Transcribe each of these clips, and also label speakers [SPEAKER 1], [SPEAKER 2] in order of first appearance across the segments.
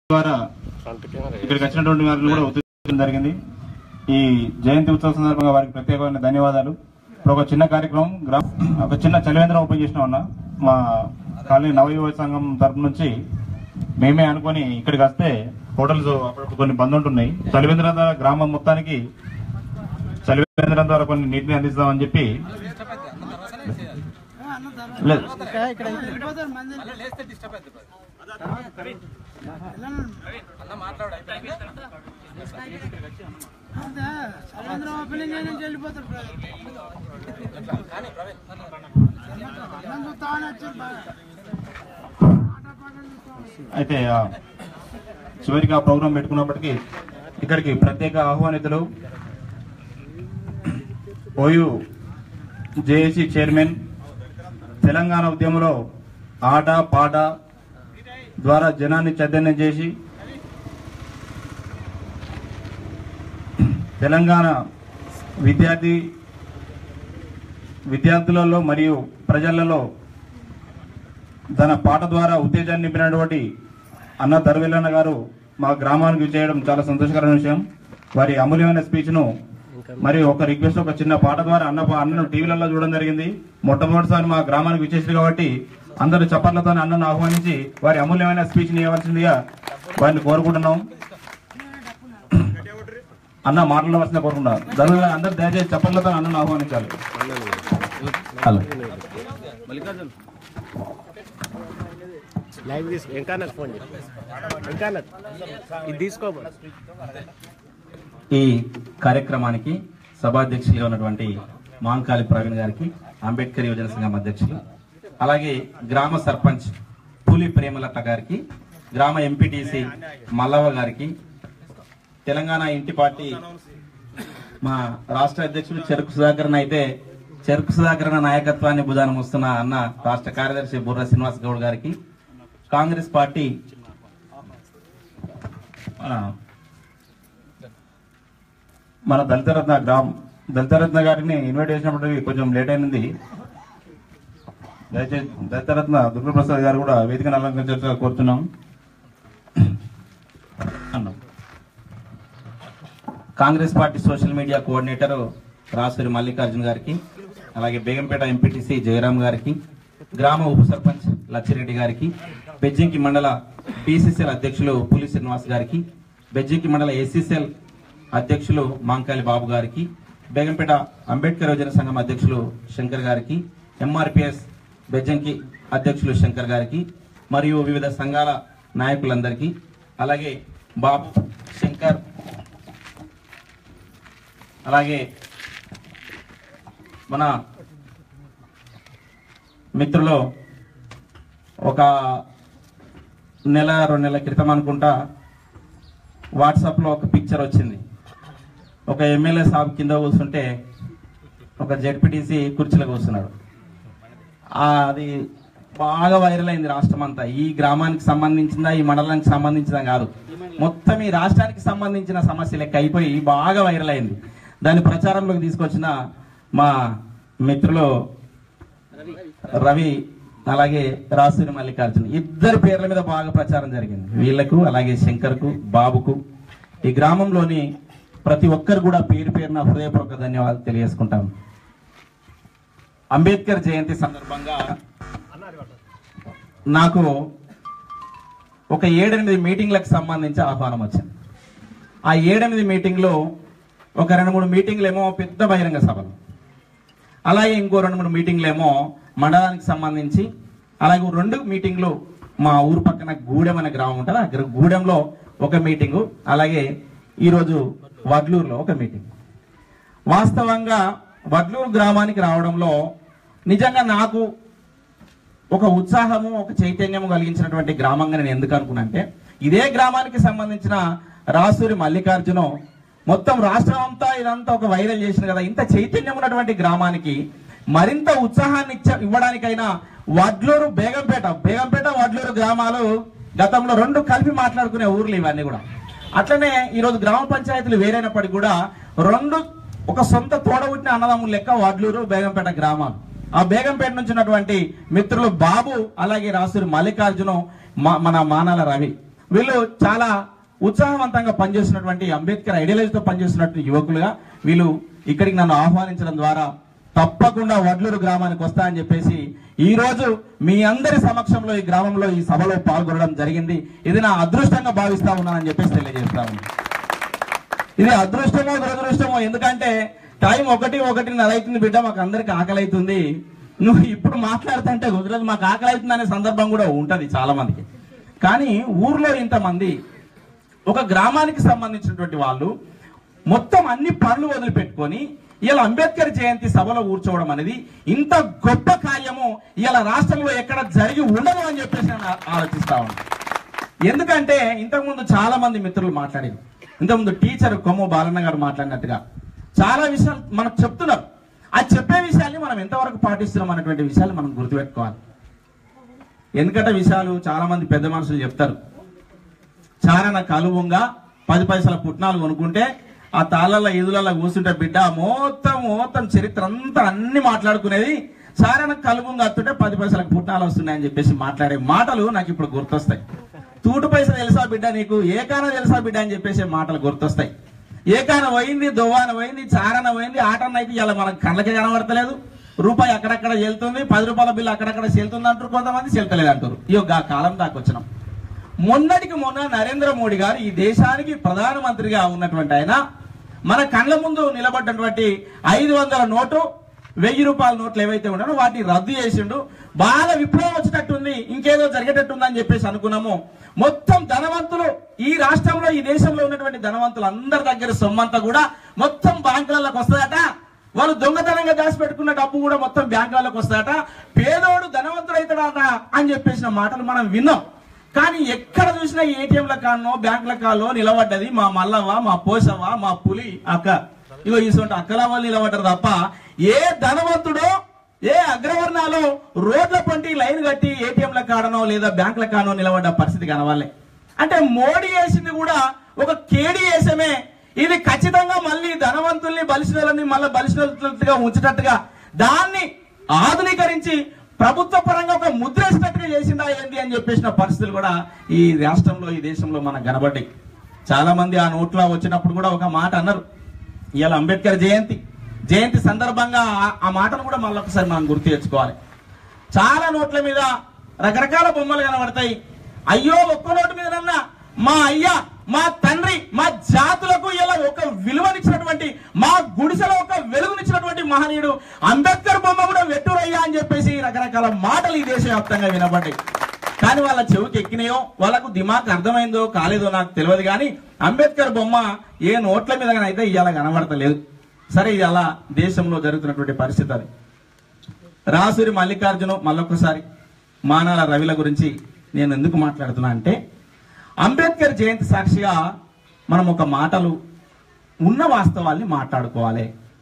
[SPEAKER 1] ద్వారా ఇక్కడికి వచ్చినటువంటి వారిని కూడా ఉత్తేజించడం జరిగింది. ఈ జయంతి ఉత్సవ సందర్భంగా వారికి ప్రత్యేకమైన ధన్యవాదాలు. ఇప్పుడు ఒక చిన్న కార్యక్రమం ఒక చిన్న చలివేంద్రం ఓపెన్ చేసిన ఉన్నా మా కాలనీ నవయువ సంఘం తరపు నుంచి మేమే అనుకుని ఇక్కడికి వస్తే హోటల్స్ అప్పుడప్పుడు కొన్ని బంద్ ఉంటున్నాయి. చలివేంద్రం ద్వారా గ్రామం మొత్తానికి చలివేంద్రం ద్వారా కొన్ని నీటిని అందిస్తామని చెప్పి అయితే చివరికి ఆ ప్రోగ్రాం పెట్టుకున్నప్పటికీ ఇక్కడికి ప్రత్యేక ఆహ్వానితులు ఓయూ జేఏసీ చైర్మన్, తెలంగాణ ఉద్యమంలో ఆట పాట ద్వారా జనాన్ని చైతన్యం చేసి తెలంగాణ విద్యార్థులలో మరియు ప్రజలలో తన పాట ద్వారా ఉత్తేజాన్ని నింపినటువంటి అన్న దర్వేలన్న గారు మా గ్రామానికి విచ్చేయడం చాలా సంతోషకరమైన విషయం. వారి అమూల్యమైన స్పీచ్ ను మరియు ఒక రిక్వెస్ట్, ఒక చిన్న పాట ద్వారా అన్నను టీవీలలో చూడడం జరిగింది. మొట్టమొదటిసారి మా గ్రామానికి విచ్చేసారు కాబట్టి అందరూ చప్పట్లతో అన్నను ఆహ్వానించి వారి అమూల్యమైన స్పీచ్ ని ఇవ్వాల్సిందిగా వారిని కోరుకుంటున్నాం. అన్న మాట్లాడవలసిన కోరుకుంటున్నారు. దానివల్ల అందరూ దయచేసి చప్పట్లతో అన్నను ఆహ్వానించాలి. హలో
[SPEAKER 2] ఈ కార్యక్రమానికి సభాధ్యక్షులుగా ఉన్నటువంటి మాంకాలి ప్రవీణ్ గారికి, అంబేద్కర్ యువజన సంఘం అధ్యక్షులు, అలాగే గ్రామ సర్పంచ్ పూలి ప్రేమలత గారికి, గ్రామ ఎంపీటీసీ మల్లవ గారికి, తెలంగాణ ఇంటి పార్టీ మా రాష్ట్ర అధ్యక్షుడు చెరుకు సుధాకర్ నాయకత్వాన్ని భుజాన మోస్తున్న అన్న రాష్ట్ర కార్యదర్శి బుర్ర శ్రీనివాస్ గౌడ్ గారికి, కాంగ్రెస్ పార్టీ
[SPEAKER 1] మన దళితరత్న గారిని ఇన్వైట్ చేసినప్పటికీ కొంచెం లేట్ అయినది. దయచేసి దళితరత్న దుర్గప్రసాద్ గారు కూడా వేదికను అలంకరించాల్సిగా కోరుతున్నాం.
[SPEAKER 2] Congress party social media coordinator Rasuri Mallikarjun గారికి, అలాగే బేగంపేట ఎంపీటీసీ జయరాం గారికి, గ్రామ ఉప సర్పంచ్ లచ్చిరెడ్డి గారికి, బెజ్జింకి మండల పిసిసిఎల్ అధ్యక్షులు పులి శ్రీనివాస్ గారికి, బెజ్జింకి మండల ఎస్సీసీఎల్ అధ్యక్షులు మాంకాలి బాబు గారికి, బేగంపేట అంబేద్కర్ యువజన సంఘం అధ్యక్షులు శంకర్ గారికి, ఎంఆర్పిఎస్ బెజ్జంకి అధ్యక్షులు శంకర్ గారికి మరియు వివిధ సంఘాల నాయకులందరికీ, అలాగే బాబు శంకర్, అలాగే మన మిత్రులు ఒక నెల 2 నెలల క్రితం అనుకుంటా వాట్సాప్లో ఒక పిక్చర్ వచ్చింది. ఒక ఎమ్మెల్యే సాబ్ కింద కూర్చుంటే ఒక జెడ్పీటీసీ కుర్చీలో కూర్చున్నాడు. అది బాగా వైరల్ అయింది రాష్ట్రం అంతా. ఈ గ్రామానికి సంబంధించిందా, ఈ మండలానికి సంబంధించిందా కాదు, మొత్తం ఈ రాష్ట్రానికి సంబంధించిన సమస్య లెక్క అయిపోయి బాగా వైరల్ అయింది. దాన్ని ప్రచారంలోకి తీసుకొచ్చిన మా మిత్రులు రవి, అలాగే రాసూరి మల్లికార్జున్, ఇద్దరు పేర్ల మీద బాగా ప్రచారం జరిగింది. వీళ్లకు, అలాగే శంకర్కు, బాబుకు, ఈ గ్రామంలోని ప్రతి ఒక్కరు కూడా పేరు పేరున హృదయపూర్వక ధన్యవాదాలు తెలియజేసుకుంటాం. అంబేద్కర్ జయంతి సందర్భంగా నాకు ఒక 7-8 మీటింగ్లకు సంబంధించి ఆహ్వానం వచ్చింది. ఆ 7-8 మీటింగ్లో ఒక 2-3 మీటింగ్లు ఏమో పెద్ద బహిరంగ సభలు, అలాగే ఇంకో 2-3 మీటింగ్లు ఏమో మండలానికి సంబంధించి, అలాగే 2 మీటింగ్లు మా ఊరు పక్కన గూడెం అనే గ్రామం ఉంటుంది, అక్కడ గూడెంలో ఒక మీటింగు, అలాగే ఈరోజు వడ్లూరులో ఒక మీటింగ్. వాస్తవంగా వడ్లూరు గ్రామానికి రావడంలో నిజంగా నాకు ఒక ఉత్సాహము, ఒక చైతన్యము కలిగించినటువంటి గ్రామంగా నేను ఎందుకు అనుకున్నానంటే, ఇదే గ్రామానికి సంబంధించిన రాసూరి మల్లికార్జును మొత్తం రాష్ట్రం అంతా ఇదంతా ఒక వైరల్ చేసిన కదా, ఇంత చైతన్యం ఉన్నటువంటి గ్రామానికి మరింత ఉత్సాహాన్ని ఇవ్వడానికైనా వడ్లూరు, బేగంపేట వడ్లూరు గ్రామాలు గతంలో 2 కలిపి మాట్లాడుకునే ఊర్లు ఇవన్నీ కూడా. అట్లనే ఈరోజు గ్రామ పంచాయతీలు వేరైనప్పటికీ కూడా 2 ఒక సొంత తోడబుట్టిన అన్నదమ్ముల లెక్క వడ్లూరు, బేగంపేట గ్రామాలు. ఆ బేగంపేట నుంచి ఉన్నటువంటి మిత్రులు బాబు, అలాగే రాసూరి మల్లికార్జును, మన మానాల రవి, వీళ్ళు చాలా ఉత్సాహవంతంగా పనిచేస్తున్నటువంటి అంబేద్కర్ ఐడియాలజీతో పనిచేస్తున్నటువంటి యువకులుగా వీళ్ళు ఇక్కడికి నన్ను ఆహ్వానించడం ద్వారా తప్పకుండా వడ్లూరు గ్రామానికి వస్తా అని చెప్పేసి ఈ రోజు మీ అందరి సమక్షంలో ఈ గ్రామంలో ఈ సభలో పాల్గొనడం జరిగింది. ఇది నా అదృష్టంగా భావిస్తా ఉన్నానని చెప్పేసి తెలియజేస్తా ఉన్నాను. ఇది అదృష్టమో దురదృష్టమో, ఎందుకంటే టైం 1:30 అవుతుంది బిడ్డ, మాకు అందరికి ఆకలి అవుతుంది, నువ్వు ఇప్పుడు మాట్లాడుతుంటే కుదరదు, మాకు ఆకలి అవుతుంది అనే సందర్భం కూడా ఉంటది చాలా మందికి. కానీ ఊర్లో ఇంతమంది ఒక గ్రామానికి సంబంధించినటువంటి వాళ్ళు మొత్తం అన్ని పనులు వదిలిపెట్టుకొని ఇలా అంబేద్కర్ జయంతి సభలో కూర్చోవడం అనేది ఇంత గొప్ప కార్యము ఇలా రాష్ట్రంలో ఎక్కడ జరిగి ఉండదు అని చెప్పేసి నేను ఆలోచిస్తా ఉన్నాను. ఎందుకంటే ఇంతకుముందు చాలా మంది మిత్రులు మాట్లాడారు, ఇంతకుముందు టీచర్ కొమ్ము బాలన్న గారు మాట్లాడినట్టుగా చాలా విషయాలు మనకు చెప్తున్నారు. ఆ చెప్పే విషయాన్ని మనం ఎంతవరకు పాటిస్తున్నాం అనేటువంటి విషయాలు మనం గుర్తుపెట్టుకోవాలి. ఎందుకంటే విషయాలు చాలా మంది పెద్ద మనుషులు చెప్తారు, చారణ కలువుగా 10 పైసల పుట్నాలు కొనుక్కుంటే ఆ తాళ్ళల్లో ఈదులలో కూర్చుంటే బిడ్డ మొత్తం చరిత్ర అంతా అన్ని మాట్లాడుకునేది, చారణ కలువుగా అత్తుంటే 10 పైసలకు పుట్నాలు వస్తున్నాయని చెప్పేసి మాట్లాడే మాటలు నాకు ఇప్పుడు గుర్తొస్తాయి. తూటు పైస తెలుసా బిడ్డ నీకు, ఏకాన తెలుసా బిడ్డ అని చెప్పేసి మాటలు గుర్తొస్తాయి. ఏకాన పోయింది, దొవ్వాన పోయింది, చారణ పోయింది, ఆటన్న అయితే ఇలా మనకు కళ్ళకి కనబడతలేదు. రూపాయి అక్కడక్కడ చెల్లుతుంది, 10 రూపాయల బిల్లు అక్కడక్కడ చెల్లుతుంది అంటారు, కొంతమంది చెల్తలేదు అంటారు. ఈ కాలం దాకా వచ్చినాం. మొన్నటికి మొన్న నరేంద్ర మోడీ గారు ఈ దేశానికి ప్రధానమంత్రిగా ఉన్నటువంటి ఆయన మన కళ్ళ ముందు నిలబడ్డటువంటి 500 నోటు, 1000 రూపాయల నోట్లు ఏవైతే ఉన్నారో వాటిని రద్దు చేసిండు. బాగా విప్లవం వచ్చేటట్టుంది, ఇంకేదో జరిగేటట్టుందని చెప్పేసి అనుకున్నాము. మొత్తం ధనవంతులు ఈ రాష్ట్రంలో ఈ దేశంలో ఉన్నటువంటి ధనవంతులు అందరి దగ్గర సొమ్మంతా కూడా మొత్తం బ్యాంకులలోకి వస్తుందట. వాళ్ళు దొంగతనంగా దాచిపెట్టుకున్న డబ్బు కూడా మొత్తం బ్యాంకులలోకి వస్తుందట. పేదోడు ధనవంతుడు అవుతాడట అని చెప్పేసిన మాటలు మనం విన్నాం. కానీ ఎక్కడ చూసినా ఏటీఎంల కానో బ్యాంకుల కాలో నిలబడ్డది మా మల్లవ్వ, మా పోసవ్వ, మా పులి అక్క. ఇగో ఇటువంటి అక్కల వాళ్ళు నిలబడ్డారు తప్ప ఏ ధనవంతుడో ఏ అగ్రవర్ణాలు రోడ్ల పంటి లైన్ కట్టి ఏటీఎంల కాడనో లేదా బ్యాంకుల కానో నిలబడ్డ పరిస్థితి కనవాలే. అంటే మోడీ వేసింది కూడా ఒక కేడీ వేసమే. ఇది ఖచ్చితంగా మళ్ళీ ధనవంతుల్ని బలిసినోళ్ళని మళ్ళీ బలిసినట్టుగా ఉంచేటట్టుగా దాన్ని ఆధునీకరించి ప్రభుత్వ పరంగా ఒక ముద్రేసినట్టుగా చేసిందా ఏంటి అని చెప్పేసిన పరిస్థితులు కూడా ఈ రాష్ట్రంలో ఈ దేశంలో మనకు కనబడ్డాయి. చాలా మంది ఆ నోట్లో వచ్చినప్పుడు కూడా ఒక మాట అన్నారు, ఇవాళ అంబేద్కర్ జయంతి సందర్భంగా ఆ మాటను కూడా మళ్ళీ ఒకసారి మనం గుర్తు తెచ్చుకోవాలి. చాలా నోట్ల మీద రకరకాల బొమ్మలు కనబడతాయి. అయ్యో ఒక్క నోటు మీదనన్నా మా అయ్య, మా తండ్రి, మా జాతులకు ఇలా ఒక విలువనిచ్చినటువంటి, మా గుడిసెలో ఒక వెలుగునిచ్చినటువంటి మహనీయుడు అంబేద్కర్ బొమ్మ కూడా వెట్టురయ్యా అని చెప్పేసి రకరకాల మాటలు ఈ దేశవ్యాప్తంగా వినబడ్డాయి. కానీ వాళ్ళ చెవికి ఎక్కినాయో వాళ్ళకు దిమాగ్ అర్థమైందో కాలేదో నాకు తెలియదు. కానీ అంబేద్కర్ బొమ్మ ఏ నోట్ల మీద అయితే ఇవాళ కనబడతలేదు. సరే, ఇవాళ దేశంలో జరుగుతున్నటువంటి పరిస్థితి అది. రాసూరి మల్లికార్జును మళ్ళొకసారి మానాల రవిల గురించి నేను ఎందుకు మాట్లాడుతున్నా అంటే, అంబేద్కర్ జయంతి సాక్షిగా మనం ఒక మాటలు ఉన్న వాస్తవాల్ని మాట్లాడుకోవాలి.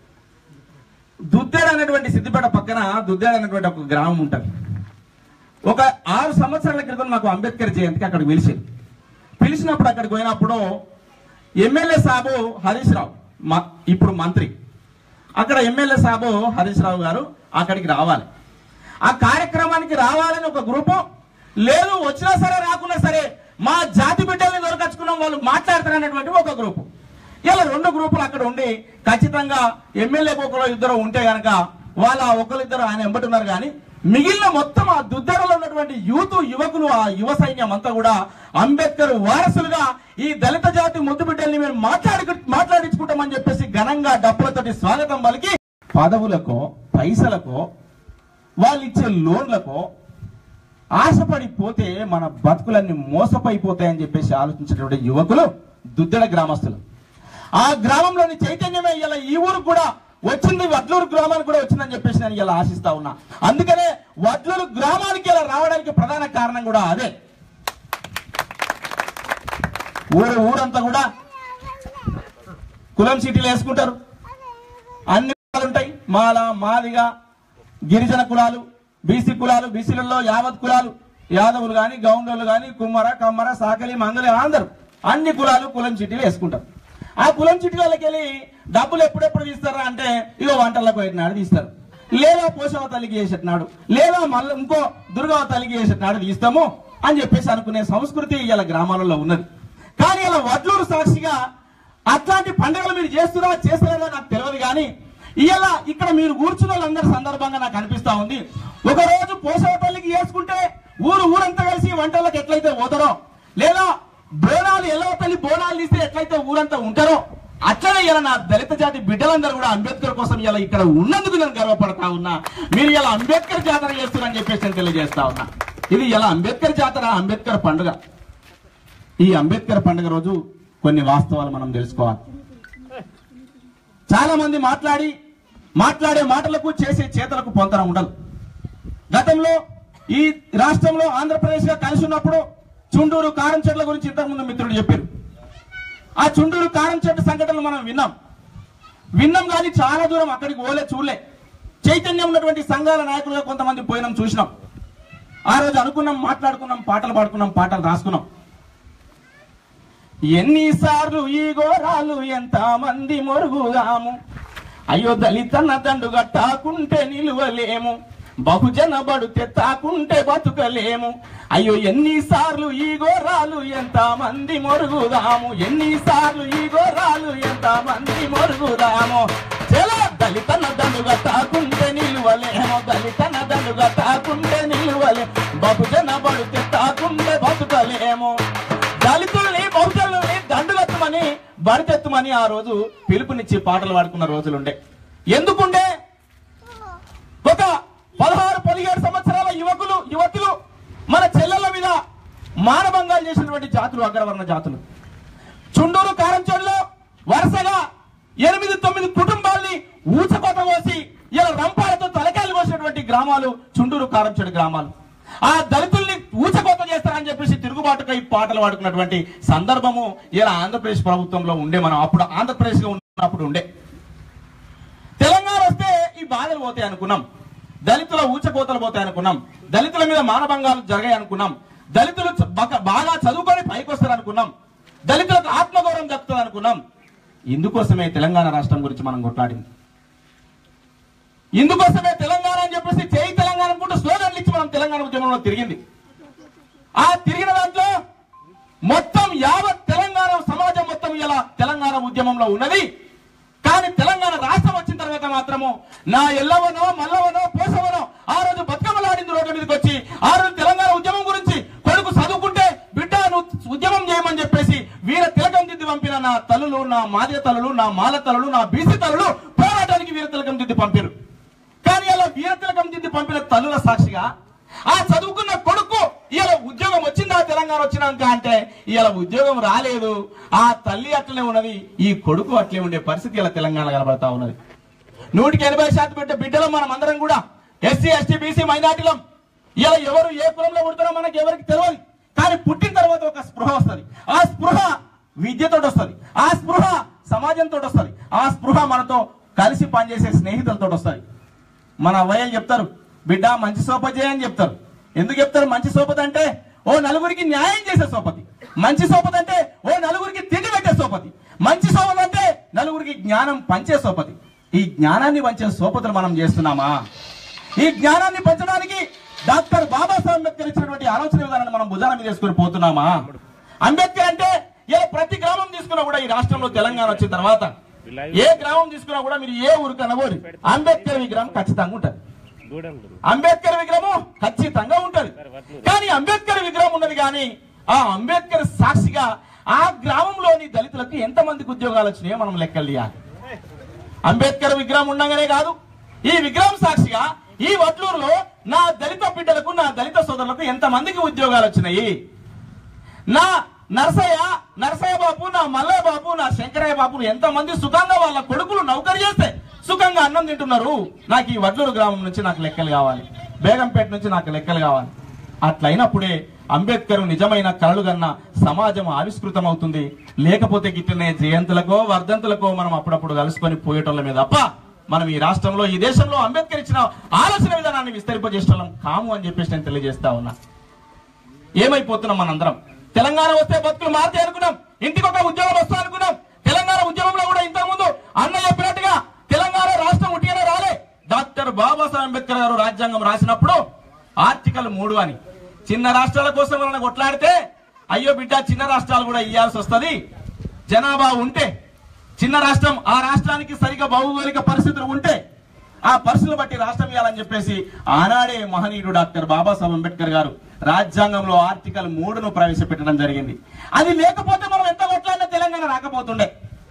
[SPEAKER 2] దుద్దేడ అనేటువంటి సిద్దిపేట పక్కన దుద్దేడ అనేటువంటి ఒక గ్రామం ఉంటుంది. ఒక 6 సంవత్సరాల క్రితం నాకు అంబేద్కర్ జయంతికి అక్కడికి పిలిచినప్పుడు అక్కడికి పోయినప్పుడు ఎమ్మెల్యే సాబు హరీష్ రావు, ఇప్పుడు మంత్రి, అక్కడ ఎమ్మెల్యే సాబు హరీష్ రావు గారు అక్కడికి రావాలి. ఆ కార్యక్రమానికి రావాలని ఒక గ్రూపు, లేదు వచ్చినా సరే రాకున్నా సరే మా జాతి బిడ్డల్ని దొరకచ్చుకున్నాం వాళ్ళు మాట్లాడతారనేటువంటి ఒక గ్రూపు. ఇలా 2 గ్రూపులు అక్కడ ఉండి ఖచ్చితంగా ఎమ్మెల్యే ఒకరు ఇద్దరు ఉంటే గనక వాళ్ళ ఒకరిద్దరు ఆయన ఎంబటున్నారు. కానీ మిగిలిన మొత్తం ఆ దుద్దరలో ఉన్నటువంటి యువకులు, ఆ యువ సైన్యం అంతా కూడా అంబేద్కర్ వారసులుగా ఈ దళిత జాతి ముద్దు బిడ్డల్ని మేము మాట్లాడించుకుంటామని చెప్పేసి ఘనంగా డబ్బులతోటి స్వాగతం పలికి, పదవులకో పైసలకో వాళ్ళు ఇచ్చే లోన్లకో ఆశపడిపోతే మన బతుకులన్నీ మోసపోయిపోతాయని చెప్పేసి ఆలోచించేటువంటి యువకులు దుద్దెడ గ్రామస్తులు. ఆ గ్రామంలోని చైతన్యమే ఇలా ఈ ఊరు కూడా వచ్చింది, వడ్లూరు గ్రామానికి కూడా వచ్చిందని చెప్పేసి నేను ఇలా ఆశిస్తా ఉన్నా. అందుకనే వడ్లూరు గ్రామానికి ఇలా రావడానికి ప్రధాన కారణం కూడా అదే. ఊరంతా కూడా కులం చీటీలు వేసుకుంటారు, అన్ని కులాలు ఉంటాయి, మాల, మాదిగ, గిరిజన కులాలు, బీసీ కులాలు, బీసీలలో యావత్ కులాలు, యాదవులు గాని, గౌండోళ్ళు గాని, కుమ్మర, కమ్మర, సాకలి, మంగళి అందరూ అన్ని కులాలు కులం చీటీలు వేసుకుంటారు. ఆ కులం చీటీలకి వెళ్ళి డబ్బులు ఎప్పుడెప్పుడు తీస్తారా అంటే, ఇగో వంటలకు పెట్టినాడు తీస్తారు, లేదా పోషవ తల్లికి చేసేటనాడు, లేదా మళ్ళీ ఇంకో దుర్గవ తల్లికి చేసేటనాడు తీస్తాము అని చెప్పేసి అనుకునే సంస్కృతి ఇలా గ్రామాలలో ఉన్నది. కానీ ఇలా వడ్లూరు సాక్షిగా అట్లాంటి పండుగలు మీరు చేస్తున్నారా చేస్తలేదో నాకు తెలియదు. కానీ ఇలా ఇక్కడ మీరు కూర్చున్న వాళ్ళందరి సందర్భంగా నాకు అనిపిస్తా ఉంది, ఒక రోజు పోసవపల్లికి చేసుకుంటే ఊరంతా కలిసి వంటలకు ఎట్లయితే పోతారో, లేదా బోనాలు ఎల్లవపల్లి బోనాలు తీస్తే ఎట్లయితే ఊరంతా ఉంటారో, అట్లనే ఇలా నా దళిత జాతి బిడ్డలందరూ కూడా అంబేద్కర్ కోసం ఇలా ఇక్కడ ఉన్నందుకు నేను గర్వపడతా ఉన్నా. మీరు ఇలా అంబేద్కర్ జాతర చేస్తున్నారని చెప్పేసి నేను తెలియజేస్తా ఉన్నా. ఇది ఇలా అంబేద్కర్ జాతర, అంబేద్కర్ పండుగ. ఈ అంబేద్కర్ పండుగ రోజు కొన్ని వాస్తవాలు మనం తెలుసుకోవాలి. చాలా మంది మాట్లాడే మాటలకు చేసే చేతలకు పొంతన ఉండదు. గతంలో ఈ రాష్ట్రంలో ఆంధ్రప్రదేశ్ గా కలిసి ఉన్నప్పుడు చుండూరు కారం చెట్ల గురించి ఇంతకుముందు మిత్రుడు చెప్పారు. ఆ చుండూరు కారం చెట్టు సంఘటనలు మనం విన్నాం కానీ చాలా దూరం అక్కడికి చూడలే. చైతన్యం ఉన్నటువంటి సంఘాల నాయకులుగా కొంతమంది పోయినాం, చూసినాం. ఆ రోజు అనుకున్నాం, మాట్లాడుకున్నాం, పాటలు పాడుకున్నాం, పాటలు రాసుకున్నాం. ఎన్నిసార్లు ఈ ఘోరాలు ఎంత మంది మొరుగుగాము, అయ్యో దళితన్న దండుగా తాకుంటే నిలువలేము, బహుజన బడుతే తాకుంటే బతుకలేము, అయ్యో ఎన్నిసార్లు ఈ ఘోరాలు ఎంత మంది మొరుగుదాము, ఎన్నిసార్లు ఈ ఘోరాలు ఎంత మంది మొరుగుదాము, చలో దళితన్న దండుగా తాకుంటే నిలువలేము, దళితన్న దండుగా తాకుంటే నిలువలేము, బహుజన బడుతే తాకుంటే బతుకలేము. దళితుల్ని బహుజనుల్ని దండుగెత్తమని బడితెత్తమని ఆ రోజు పిలుపునిచ్చి పాటలు పాడుకున్న రోజులుండే. ఎందుకుండే? ఒక 16-17 సంవత్సరాల యువతులు మన చెల్లెల మీద మానభంగాలు చేసినటువంటి జాతులు అగ్రవర్ణ జాతులు. చుండూరు కారంచేడులో వరుసగా 8-9 కుటుంబాల్ని ఊచకోత కోసి ఇలా రంపాలతో తలకాయలు కోసినటువంటి గ్రామాలు చుండూరు కారంచేడు గ్రామాలు. ఆ దళితుల్ని ఊచకోత చేస్తారని చెప్పేసి తిరుగుబాటుకై పాటలు పాడుకున్నటువంటి సందర్భము ఇలా ఆంధ్రప్రదేశ్ ప్రభుత్వంలో ఉండే. మనం అప్పుడు ఆంధ్రప్రదేశ్ లో ఉన్నప్పుడు ఉండే. తెలంగాణ వస్తే ఈ బాధలు పోతాయి అనుకున్నాం, దళితుల ఊచకోతలు పోతాయి అనుకున్నాం, దళితుల మీద మానభంగాలు జరిగాయి అనుకున్నాం, దళితులు బాగా చదువుకొని పైకి వస్తారు అనుకున్నాం, దళితులకు ఆత్మగౌరవం దక్కుతుంది అనుకున్నాం. ఇందుకోసమే తెలంగాణ రాష్ట్రం గురించి మనం కొట్లాడింది. ఇందుకోసమే తెలంగాణ అని చెప్పేసి చేయి తెలంగాణ అనుకుంటూ స్లోగన్లు ఇచ్చి మనం తెలంగాణ ఉద్యమంలో తిరిగింది. ఆ తిరిగిన దాంట్లో మొత్తం యావత్ తెలంగాణ సమాజం మొత్తం ఇలా తెలంగాణ ఉద్యమంలో ఉన్నది. కానీ తెలంగాణ రాష్ట్రం వచ్చిన తర్వాత మాత్రము నా ఎల్లవనో మల్లవనో పోసవనో ఆ రోజు బతుకమ్మలాడింది రోడ్ల మీదకి వచ్చి. ఆ రోజు తెలంగాణ ఉద్యమం గురించి కొడుకు చదువుకుంటే బిడ్డ నువ్వు ఉద్యమం చేయమని చెప్పేసి వీర తిలకం దిద్ది పంపిన నా తల్లులు, నా మాదిగ తల్లులు, నా మాల తల్లులు, నా బీసీ తల్లులు పోరాటానికి వీర తిలకం దిద్ది పంపారు. కానీ అలా వీర తిలకం దిద్ది పంపిన తల్లుల సాక్షిగా ఆ చదువుకున్న కొడుకు ఇలా ఉద్యోగం వచ్చిందా తెలంగాణ వచ్చినాక అంటే ఇలా ఉద్యోగం రాలేదు. ఆ తల్లి అట్లనే ఉన్నది, ఈ కొడుకు అట్లే ఉండే పరిస్థితి ఇలా తెలంగాణ కనబడతా ఉన్నది. 100% బిడ్డలం మనం అందరం కూడా ఎస్సీ ఎస్టీ బీసీ మైనార్టీలం. ఇలా ఎవరు ఏ కులంలో పుడతారో మనకి ఎవరికి తెలియదు. కానీ పుట్టిన తర్వాత ఒక స్పృహ వస్తుంది. ఆ స్పృహ విద్యతో వస్తుంది, ఆ స్పృహ సమాజంతో వస్తుంది, ఆ స్పృహ మనతో కలిసి పనిచేసే స్నేహితులతో వస్తుంది. మన అవ్వయ్యలు చెప్తారు, బిడ్డ మంచి సోపతి అని చెప్తారు. ఎందుకు చెప్తారు మంచి సోపతి అంటే? ఓ నలుగురికి న్యాయం చేసే సోపతి. మంచి సోపతి అంటే ఓ నలుగురికి తిండి పెట్టే సోపతి. మంచి సోపతి అంటే నలుగురికి జ్ఞానం పంచే సోపతి. ఈ జ్ఞానాన్ని పంచే సోపతులు మనం చేస్తున్నామా? ఈ జ్ఞానాన్ని పంచడానికి డాక్టర్ బాబాసాహెబ్ అంబేద్కర్ ఇచ్చినటువంటి ఆలోచన విధానాన్ని మనం భుజాన మీద తీసుకుని పోతున్నామా? అంబేద్కర్ అంటే ఇలా ప్రతి గ్రామం తీసుకున్నా కూడా ఈ రాష్ట్రంలో తెలంగాణ వచ్చిన తర్వాత ఏ గ్రామం తీసుకున్నా కూడా మీరు ఏ ఊరు కనబోరు అంబేద్కర్ విగ్రహం ఖచ్చితంగా ఉంటది. అంబేద్కర్ విగ్రహం ఖచ్చితంగా ఉంటది. కానీ అంబేద్కర్ విగ్రహం ఉన్నది కానీ ఆ అంబేద్కర్ సాక్షిగా ఆ గ్రామంలోని దళితులకు ఎంత మందికి ఉద్యోగాలు వచ్చినాయో మనం లెక్కలు తీయాలి. అంబేద్కర్ విగ్రహం ఉండగానే కాదు, ఈ విగ్రహం సాక్షిగా ఈ వడ్లూరులో నా దళిత బిడ్డలకు, నా దళిత సోదరులకు ఎంత మందికి ఉద్యోగాలు వచ్చినాయి. నా నరసయ్య బాబు, నా మల్లయ్య బాబు, నా శంకరయ్య బాబు ఎంత మంది సుఖంగా వాళ్ళ కొడుకులు నౌకరు చేస్తే సుఖంగా అన్నం తింటున్నారు. నాకు ఈ వడ్లూరు గ్రామం నుంచి నాకు లెక్కలు కావాలి, బేగంపేట నుంచి నాకు లెక్కలు కావాలి. అట్లయినప్పుడే అంబేద్కర్ నిజమైన కలలు కన్నా సమాజం ఆవిష్కృతం అవుతుంది. లేకపోతే గిట్టనే జయంతులకో వర్ధంతులకో మనం అప్పుడప్పుడు కలుసుకొని పోయేటోళ్ళమే తప్ప మనం ఈ రాష్ట్రంలో, ఈ దేశంలో అంబేద్కర్ ఇచ్చిన ఆలోచన విధానాన్ని విస్తరింపజేసేటోళ్ళం కాము అని చెప్పేసి నేను తెలియజేస్తా ఉన్నా. ఏమైపోతున్నాం మనందరం? తెలంగాణ వస్తే బతుకులు మారుతాయి అనుకున్నాం, ఇంటికి ఒక ఉద్యోగం వస్తా అనుకున్నాం. తెలంగాణ ఉద్యమంలో కూడా ఇంతకుముందు అన్న చెప్పినట్టుగా తెలంగాణ రాష్ట్రం ఉట్టిగానే రాలే. డాక్టర్ బాబాసాహెబ్ అంబేద్కర్ గారు రాజ్యాంగం రాసినప్పుడు ఆర్టికల్ 3 అని చిన్న రాష్ట్రాల కోసం మనం కొట్లాడితే అయ్యో బిడ్డ చిన్న రాష్ట్రాలు కూడా ఇవ్వాల్సి వస్తుంది. జనాభా ఉంటే చిన్న రాష్ట్రం, ఆ రాష్ట్రానికి సరిగా భౌగోళిక పరిస్థితులు ఉంటే ఆ పరిస్థితులు బట్టి రాష్ట్రం ఇవ్వాలని చెప్పేసి ఆనాడే మహనీయుడు డాక్టర్ బాబాసాహెబ్ అంబేద్కర్ గారు రాజ్యాంగంలో ఆర్టికల్ 3ను ప్రవేశపెట్టడం జరిగింది. అది లేకపోతే మనం ఎంత కొట్లాడినా తెలంగాణ రాకపోతుండే.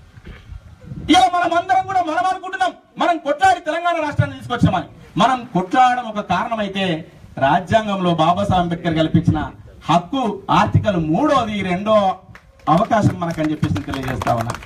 [SPEAKER 2] ఇలా మనం అందరం కూడా మనం అనుకుంటున్నాం మనం కొట్లాడి తెలంగాణ రాష్ట్రాన్ని తీసుకొచ్చామని. మనం కొట్లాడడం ఒక కారణం అయితే రాజ్యాంగంలో బాబాసాహెబ్ అంబేద్కర్ కల్పించిన హక్కు ఆర్టికల్ 3ది 2వ అవకాశం మనకని చెప్పేసి తెలియజేస్తా ఉన్నా.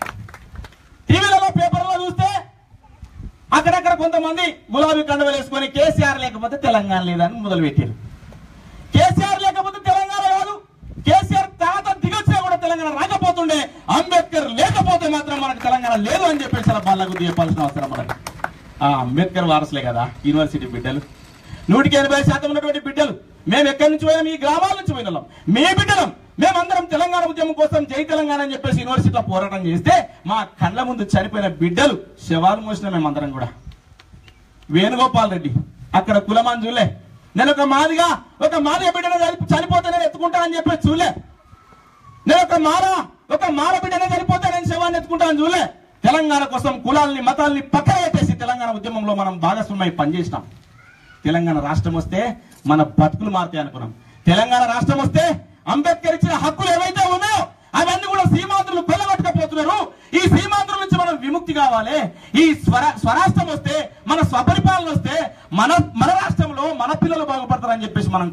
[SPEAKER 2] టీవీలలో పేపర్లో చూస్తే అక్కడక్కడ కొంతమంది గులాబీ కండువలు వేసుకొని కేసీఆర్ లేకపోతే తెలంగాణ లేదని మొదలు పెట్టారు. కేసీఆర్ లేకపోతే తెలంగాణ కాదు, కేసీఆర్ తాత దిగొచ్చినా కూడా తెలంగాణ రాకపోతుండే, అంబేద్కర్ లేకపోతే మాత్రం మనకు తెలంగాణ లేదు అని చెప్పేసి బాలకు చెప్పాల్సిన అవసరం మనకు. అంబేద్కర్ వారసులే కదా యూనివర్సిటీ బిడ్డలు, 180% ఉన్నటువంటి బిడ్డలు. మేము ఎక్కడి నుంచి పోయాం? ఈ గ్రామాల నుంచి పోయినాం. మీ బిడ్డలం మేమందరం తెలంగాణ ఉద్యమం కోసం జై తెలంగాణ అని చెప్పేసి యూనివర్సిటీలో పోరాటం చేస్తే మా కళ్ళ ముందు చనిపోయిన బిడ్డలు శవాలు మోసిన మేమందరం కూడా. వేణుగోపాల్ రెడ్డి అక్కడ కులమాన్ చూలే, నేను ఒక మాదిగ బిడ్డను చనిపోతే నేను ఎత్తుకుంటానని చెప్పేసి చూలే, నేను ఒక మాల బిడ్డనే చనిపోతే నేను శవాన్ని ఎత్తుకుంటానని చూలే. తెలంగాణ కోసం కులాల్ని మతాల్ని పక్కన పెట్టేసి తెలంగాణ ఉద్యమంలో మనం భాగస్వామ్యం పనిచేసినాం. తెలంగాణ రాష్ట్రం వస్తే మన బతుకులు మారుతాయి అనుకున్నాం. తెలంగాణ రాష్ట్రం వస్తే అంబేద్కర్ ఇచ్చిన హక్కులు ఏవైతే ఉన్నాయో అవన్నీ కూడా సీమాంధ్రులు కొల్లగొట్టకపోతున్నారు. ఈ సీమాంధ్రుల నుంచి మనం విముక్తి కావాలి. ఈ స్వరాష్ట్రం వస్తే, మన స్వపరిపాలన వస్తే మన రాష్ట్రంలో మన పిల్లలు బాగుపడతారని చెప్పేసి మనం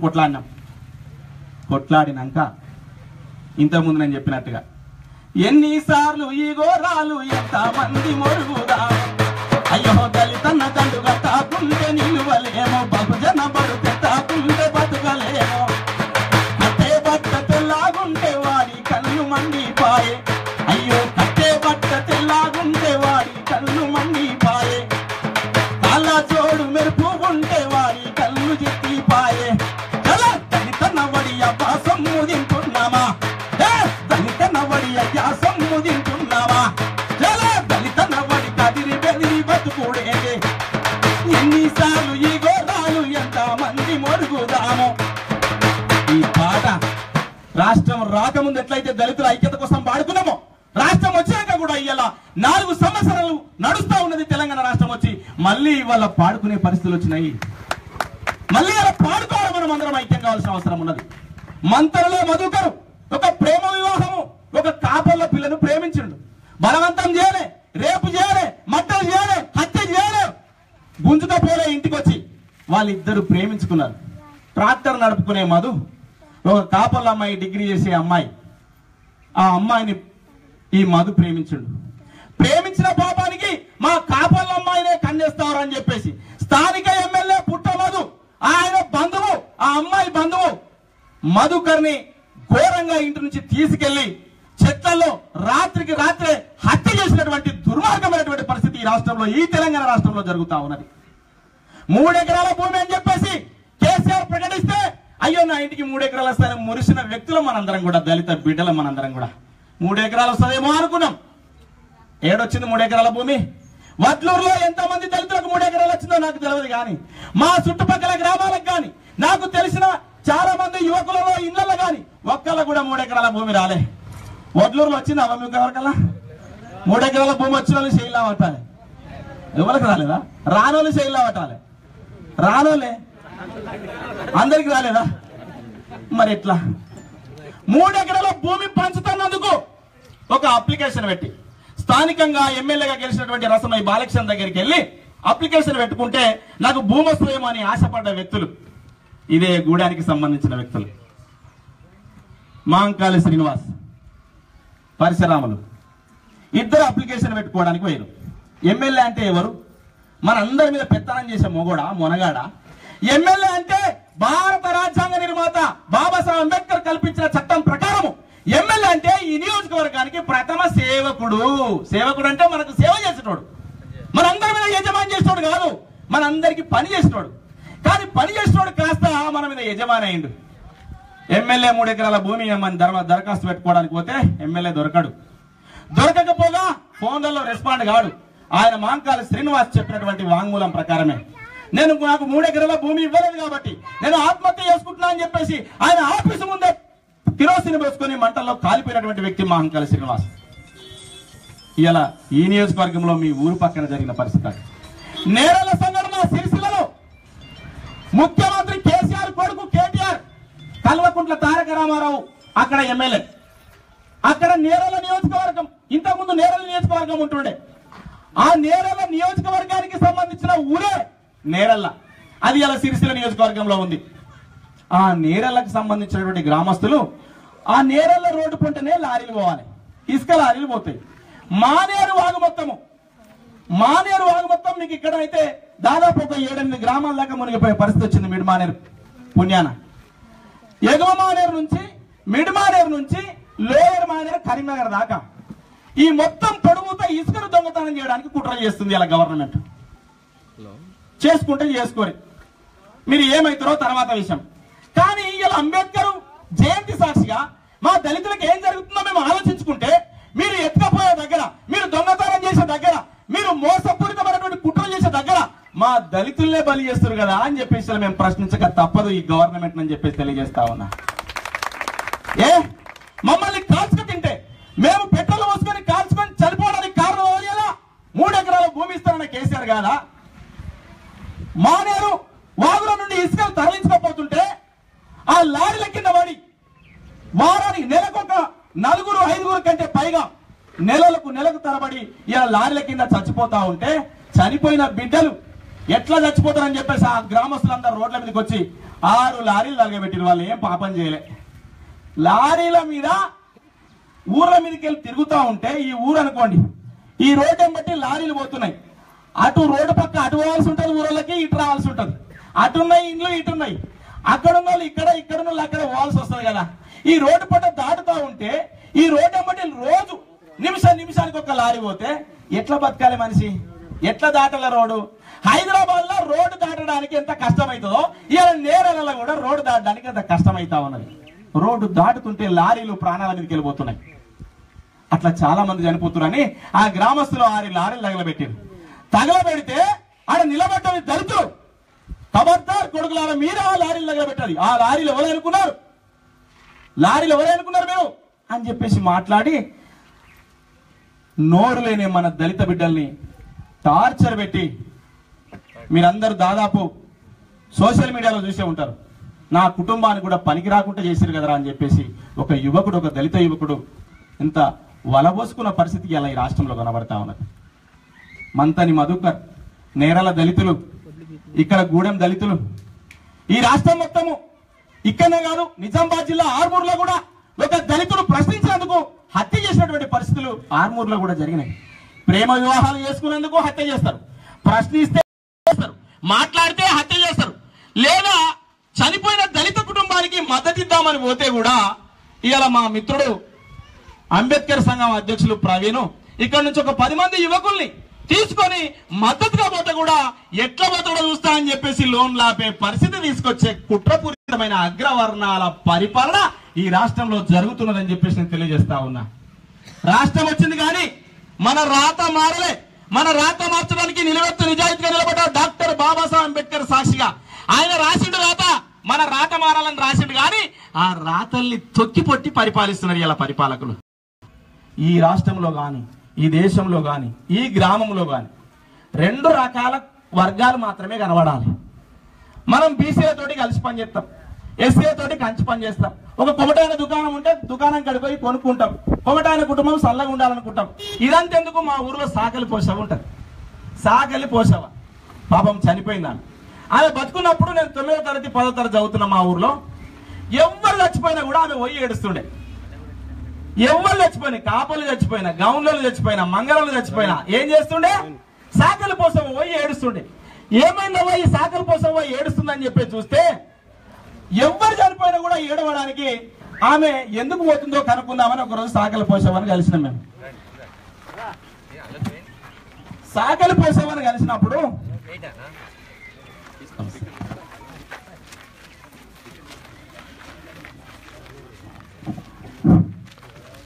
[SPEAKER 2] కొట్లాడినాక ఇంతకుముందు నేను చెప్పినట్టుగా ఎన్నిసార్లు ఈ ఘోరాలు ఎంతమంది మొరుగుదా, అయ్యో దళితన్న దండుగా తాకుంటే నిలువలేమో, బహుజన బడుతే తాకుంటే బతుకలేమో, కట్టే బట్ట తెల్లాగుంటే వాడి కళ్ళు మండిపాయే, అయ్యో కట్టే బట్ట తెల్లాగుంటే వాడి కళ్ళు మండిపాయే, కాళ్ళ జోడు మెరుపు ఉంటే వాడి కళ్ళు జిత్తిపాయే. దళితన్న వడి అబ్బా సొమ్ము తింటున్నామా, దళితన్న వడి అయ్యా సొమ్ము తింటున్నావా, దళితన్న వడి కదిరి బెదిరి బతుకుడేదే, ఎన్నిసార్లు ఈ గోదాలు ఎంత మంది మొరుగుదాము. ఈ పాట రాష్ట్రం రాకముందు ఎట్లయితే దళితుల ఐక్యత కోసం పాడుకున్నామో, రాష్ట్రం వచ్చాక కూడా ఇవాళ 4 సంవత్సరాలు నడుస్తా ఉన్నది తెలంగాణ రాష్ట్రం వచ్చి, మళ్ళీ ఇవాళ పాడుకునే పరిస్థితులు వచ్చినాయి. మళ్ళీ అలా పాడుకోవాలి, మనం అందరం ఐక్యం కావాల్సిన అవసరం ఉన్నది. మంత్రలో మధుకరు ఒక ప్రేమ వివాహము, ఒక కాపర్ల పిల్లను ప్రేమించిండు, బలవంతం చేయలే, రేపు చేయలే, మట్టలు చేయలే, హత్య చేయలే, గుంజుకపోలే, ఇంటికి వచ్చి వాళ్ళిద్దరు ప్రేమించుకున్నారు. ట్రాక్టర్ నడుపుకునే మధు ఒక కాపర్ల అమ్మాయి, డిగ్రీ చేసే అమ్మాయి, ఆ అమ్మాయిని ఈ మధు ప్రేమించుండు. ప్రేమించిన పాపానికి మా కాపర్ల అమ్మాయినే కన్నేస్తారు అని చెప్పేసి స్థానిక ఎమ్మెల్యే పుట్ట మధు, ఆయన బంధువు, ఆ అమ్మాయి బంధువు మధుకర్ని ఘోరంగా ఇంటి నుంచి తీసుకెళ్లి చెట్లలో రాత్రికి రాత్రే హత్య చేసినటువంటి దుర్మార్గమైనటువంటి పరిస్థితి ఈ రాష్ట్రంలో, ఈ తెలంగాణ రాష్ట్రంలో జరుగుతా ఉన్నది. 3 ఎకరాల భూమి అని చెప్పేసి కేసీఆర్ ప్రకటిస్తే అయ్యో నా ఇంటికి 3 ఎకరాలు వస్తాయని మురిసిన వ్యక్తులు మనందరం కూడా, దళిత బిడ్డల మనందరం కూడా 3 ఎకరాలు వస్తుందేమో అనుకున్నాం. ఏడొచ్చింది 3 ఎకరాల భూమి? వడ్లూరులో ఎంతమంది దళితులకు 3 ఎకరాలు వచ్చిందో నాకు తెలియదు, కానీ మా చుట్టుపక్కల గ్రామాలకు కానీ నాకు తెలిసిన చాలా మంది యువకులలో ఇళ్లలో కానీ ఒక్కళ్ళ కూడా 3 ఎకరాల భూమి రాలే. వడ్లూరులో వచ్చింది మీకు ఎవరికల్లా 3 ఎకరాల భూమి వచ్చిన వాళ్ళు శైలా పట్టాలి, ఎవరికి రాలేదా? రానోళ్ళు శైలా పట్టాలి, రానోళ్ళే అందరికి రాలేదా? మరి ఎట్లా? 3 ఎకరాల భూమి పంచుతున్నందుకు ఒక అప్లికేషన్ పెట్టి స్థానికంగా ఎమ్మెల్యేగా గెలిచినటువంటి రసమై బాలకృష్ణ దగ్గరికి వెళ్ళి అప్లికేషన్ పెట్టుకుంటే నాకు భూమి వస్తుందేమో అని ఆశపడ్డ వ్యక్తులు ఇదే గూడానికి సంబంధించిన వ్యక్తులు. మాంకాళి శ్రీనివాస్, పరశురాములు ఇద్దరు అప్లికేషన్ పెట్టుకోవడానికి పోయారు. ఎమ్మెల్యే అంటే ఎవరు? మనందరి మీద పెత్తనం చేసే మొనగాడ. ఎమ్మెల్యే అంటే భారత రాజ్యాంగ నిర్మాత బాబాసాహెబ్ అంబేద్కర్ కల్పించిన చట్టం ప్రకారం ఎమ్మెల్యే అంటే ఈ నియోజకవర్గానికి ప్రథమ సేవకుడు. సేవకుడు అంటే మనకు సేవ చేసేటోడు, మనందరి మీద యజమాని చేసేటోడు కాదు, మనందరికి పని చేసేటోడు. కానీ పని చేసేటోడు కాస్త మన మీద యజమాని అయిండు. ఎమ్మెల్యే 3 ఎకరాల భూమి ఏమని దరఖాస్తు పెట్టుకోవడానికి పోతే ఎమ్మెల్యే దొరకడు. దొరకకపోగా ఫోన్లలో రెస్పాండ్ కాడు. ఆయన మాంకాళి శ్రీనివాస్ చెప్పినటువంటి వాంగ్మూలం ప్రకారమే నేను నాకు 3 ఎకరాల భూమి ఇవ్వలేదు కాబట్టి నేను ఆత్మహత్య చేసుకుంటున్నా అని చెప్పేసి ఆయన ఆఫీసు ముందే కిరోసిన్ వేసుకొని మంటల్లో కాలిపోయినటువంటి వ్యక్తి మా అంకల శ్రీనివాస్. ఇలా ఈ నియోజకవర్గంలో మీ ఊరు పక్కన జరిగిన పరిస్థితి. నేరాల సంఘటన సిరిసిల్లలో ముఖ్యమంత్రి కేసీఆర్ కొడుకు కేటీఆర్, కల్వకుంట్ల తారక రామారావు అక్కడ ఎమ్మెల్యే, అక్కడ నేరాల నియోజకవర్గం, ఇంతకుముందు నేరాల నియోజకవర్గం ఉంటుండే. ఆ నేరాల నియోజకవర్గానికి సంబంధించిన ఊరే నేరల్ల, అది ఇలా సిరిసిల్ల నియోజకవర్గంలో ఉంది. ఆ నేరళ్ళకు సంబంధించినటువంటి గ్రామస్తులు ఆ నేరళ్ళ రోడ్డు పుంటనే లారీలు పోవాలి, ఇసుక లారీలు పోతాయి. మానేరు వాగు మొత్తం మీకు ఇక్కడ అయితే దాదాపు ఒక 7-8 గ్రామాల దాకా మునిగిపోయే పరిస్థితి వచ్చింది. మిడ్మానేరు పుణ్యాన ఎగువ మానేరు నుంచి మిడ్మానేరు నుంచి లోయర్ మానేరు కరీంనగర్ దాకా ఈ మొత్తం పొడవుతో ఇసుకను దొంగతనం చేయడానికి కుట్ర చేస్తుంది ఇలా గవర్నమెంట్. చేసుకుంటే చేసుకోరు, మీరు ఏమైతారో తర్వాత విషయం. కానీ ఇలా అంబేద్కర్ జయంతి సాక్షిగా మా దళితులకు ఏం జరుగుతుందో మేము ఆలోచించుకుంటే, మీరు ఎత్తుకపోయే దగ్గర, మీరు దొంగతనం చేసే దగ్గర, మీరు మోసపూరితమైనటువంటి కుట్రలు చేసే దగ్గర మా దళితులనే బలి చేస్తారు కదా అని చెప్పేసి మేము ప్రశ్నించక తప్పదు ఈ గవర్నమెంట్ అని చెప్పేసి తెలియజేస్తా ఉన్నా. మమ్మల్ని కాల్చుకు తింటే మేము పెట్రోల్ పోసుకొని కాల్చుకొని చనిపోవడానికి కారణం ఎలా? 3 ఎకరాల భూమి ఇస్తారన్న కేసీఆర్ కాదా? మానేరు వాగుల నుండి ఇసుకలు తరలించకపోతుంటే ఆ లారీల కింద పడి వారానికి నెలకొక 4-5 కంటే పైగా నెలకు తరబడి ఇలా లారీల కింద చచ్చిపోతా ఉంటే, చనిపోయిన బిడ్డలు ఎట్లా చచ్చిపోతారని చెప్పేసి ఆ గ్రామస్తులందరూ రోడ్ల మీదకి వచ్చి 6 లారీలు తగలబెట్టిన. వాళ్ళు ఏం పాపం చేయలే. లారీల మీద ఊర్ల మీదకి వెళ్ళి తిరుగుతూ ఉంటే, ఈ ఊరు అనుకోండి, ఈ రోడ్డు బట్టి లారీలు పోతున్నాయి. అటు రోడ్డు పక్క అటు పోవాల్సి ఉంటుంది, ఊళ్ళకి ఇటు రావాల్సి ఉంటుంది. అటున్నాయి ఇండ్లు, ఇటున్నాయి. అక్కడున్న వాళ్ళు ఇక్కడున్న వాళ్ళు అక్కడ పోవాల్సి వస్తుంది కదా. ఈ రోడ్డు పట్ట దాటుతూ ఉంటే, ఈ రోడ్డు బట్టి రోజు నిమిషానికి ఒక లారీ పోతే ఎట్లా బతకాలి మనిషి? ఎట్లా దాటాల రోడ్డు? హైదరాబాద్ లో రోడ్డు దాటడానికి ఎంత కష్టమవుతుందో ఇలా నేరాలలో కూడా రోడ్డు దాటడానికి ఎంత కష్టమైతా ఉన్నది. రోడ్డు దాటుతుంటే లారీలు ప్రాణాల మీదకి వెళ్ళిపోతున్నాయి. అట్లా చాలా మంది చనిపోతున్నారని ఆ గ్రామస్తులు 6 లారీలు తగలబెట్టారు. తగలబెడితే ఆడ నిలబడ్డవి దళితులు. ఖబర్దార్ కొడుకులారా, మీరే ఆ లారీలు తగలబెట్టాలి. ఆ లారీలు ఎవరనుకున్నారు మేము అని చెప్పేసి మాట్లాడి నోరు లేని మన దళిత బిడ్డల్ని టార్చర్ పెట్టి, మీరందరూ దాదాపు సోషల్ మీడియాలో చూసే ఉంటారు, నా కుటుంబాన్ని కూడా పనికి రాకుండా చేశారు కదరా అని చెప్పేసి ఒక యువకుడు, ఒక దళిత యువకుడు ఎంత వలబోసుకున్న పరిస్థితికి అలా ఈ రాష్ట్రంలో కనబడతా ఉన్నది. మంతని మధుకర్, నేరాల దళితులు, ఇక్కడ గూడెం దళితులు, ఈ రాష్ట్రం మొత్తము ఇక్కడనే కాదు నిజామాబాద్ జిల్లా ఆర్మూర్లో కూడా ఒక దళితుడు ప్రశ్నించినందుకు హత్య చేసినటువంటి పరిస్థితులు ఆర్మూర్లో కూడా జరిగినాయి. ప్రేమ వివాహాలు చేసుకున్నందుకు హత్య చేస్తారు, ప్రశ్నిస్తే చేస్తారు, మాట్లాడితే హత్య చేస్తారు. లేదా చనిపోయిన దళిత కుటుంబానికి మద్దతిద్దామని పోతే కూడా ఇవాళ మా మిత్రుడు అంబేద్కర్ సంఘం అధ్యక్షులు ప్రవీణ్ ఇక్కడ నుంచి ఒక 10 మంది యువకుల్ని తీసుకొని మద్దతుగా పోతే కూడా ఎట్లా పోతాడో చూస్తా అని చెప్పేసి లోన్లు ఆపే పరిస్థితి తీసుకొచ్చే కుట్రపూరితమైన అగ్రవర్ణాల పరిపాలన ఈ రాష్ట్రంలో జరుగుతున్నదని చెప్పేసి నేను తెలియజేస్తా ఉన్నా. రాష్ట్రం వచ్చింది కానీ మన రాత మారలే. మన రాత మార్చడానికి నిలబెత్తు నిజాయితీగా నిలబడ్డ డాక్టర్ బాబాసాహెబ్ అంబేద్కర్ సాక్షిగా ఆయన రాసిండు రాత, మన రాత మారాలని రాసిండు కానీ ఆ రాతల్ని తొక్కి పొట్టి పరిపాలిస్తున్నారు ఇలా పరిపాలకులు. ఈ రాష్ట్రంలో గాని, ఈ దేశంలో గాని, ఈ గ్రామంలో గాని 2 రకాల వర్గాలు మాత్రమే కనబడాలి. మనం బీసీలతోటి కలిసి పని చేస్తాం, ఎస్సీలతోటి కంచి పని చేస్తాం. ఒక కొమటాయన దుకాణం ఉంటే దుకాణం కడిపోయి కొనుక్కుంటాం. కొమటాయన కుటుంబం చల్లగా ఉండాలనుకుంటాం. ఇదంతెందుకు, మా ఊర్లో సాకలి పోసవ ఉంటుంది. సాకలి పోసవ పాపం చనిపోయిందాన్ని. ఆమె బతుకున్నప్పుడు నేను 9వ తరగతి 10వ తరగతి చదువుతున్నా. మా ఊర్లో ఎవరు చచ్చిపోయినా కూడా ఆమె పోయి ఏడుస్తుండే. ఎవరు చచ్చిపోయినా, కాపలు చచ్చిపోయినా, గౌన్లు చచ్చిపోయినా, మంగళలు చచ్చిపోయినా ఏం చేస్తుండే? సాకలి పోసవ పోయి ఏడుస్తుండే. ఏమైందో ఈ సాకలి పోసవ పోయి ఏడుస్తుందని చెప్పి చూస్తే ఎవరు చనిపోయినా కూడా ఏడవడానికి ఆమె ఎందుకు పోతుందో కనుక్కుందామని ఒకరోజు సాకలి పోసవని కలిసినాం. మేము సాకలి పోసవని కలిసినప్పుడు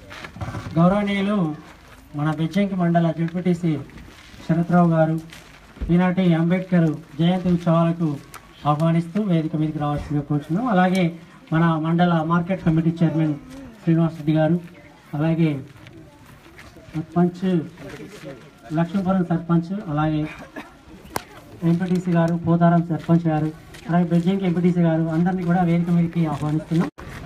[SPEAKER 3] గౌరవనీయులు మన బెజ్జంకి మండల జెడ్పీటీసీ శరత్రావు గారు, ఈనాటి అంబేద్కర్ జయంతి ఉత్సవాలకు ఆహ్వానిస్తూ వేదిక మీదకి రావాల్సిందిగా కోరుచున్నాం. అలాగే మన మండల market committee chairman Srinivas Reddy garu, అలాగే సర్పంచ్ లక్ష్మీపురం సర్పంచ్, అలాగే ఎంపీటీసీ గారు, పోతారం సర్పంచ్ గారు, అలాగే బెజ్జింగ్ ఎంపీటీసీ గారు అందరినీ కూడా వేదిక మీదకి ఆహ్వానిస్తున్నాం.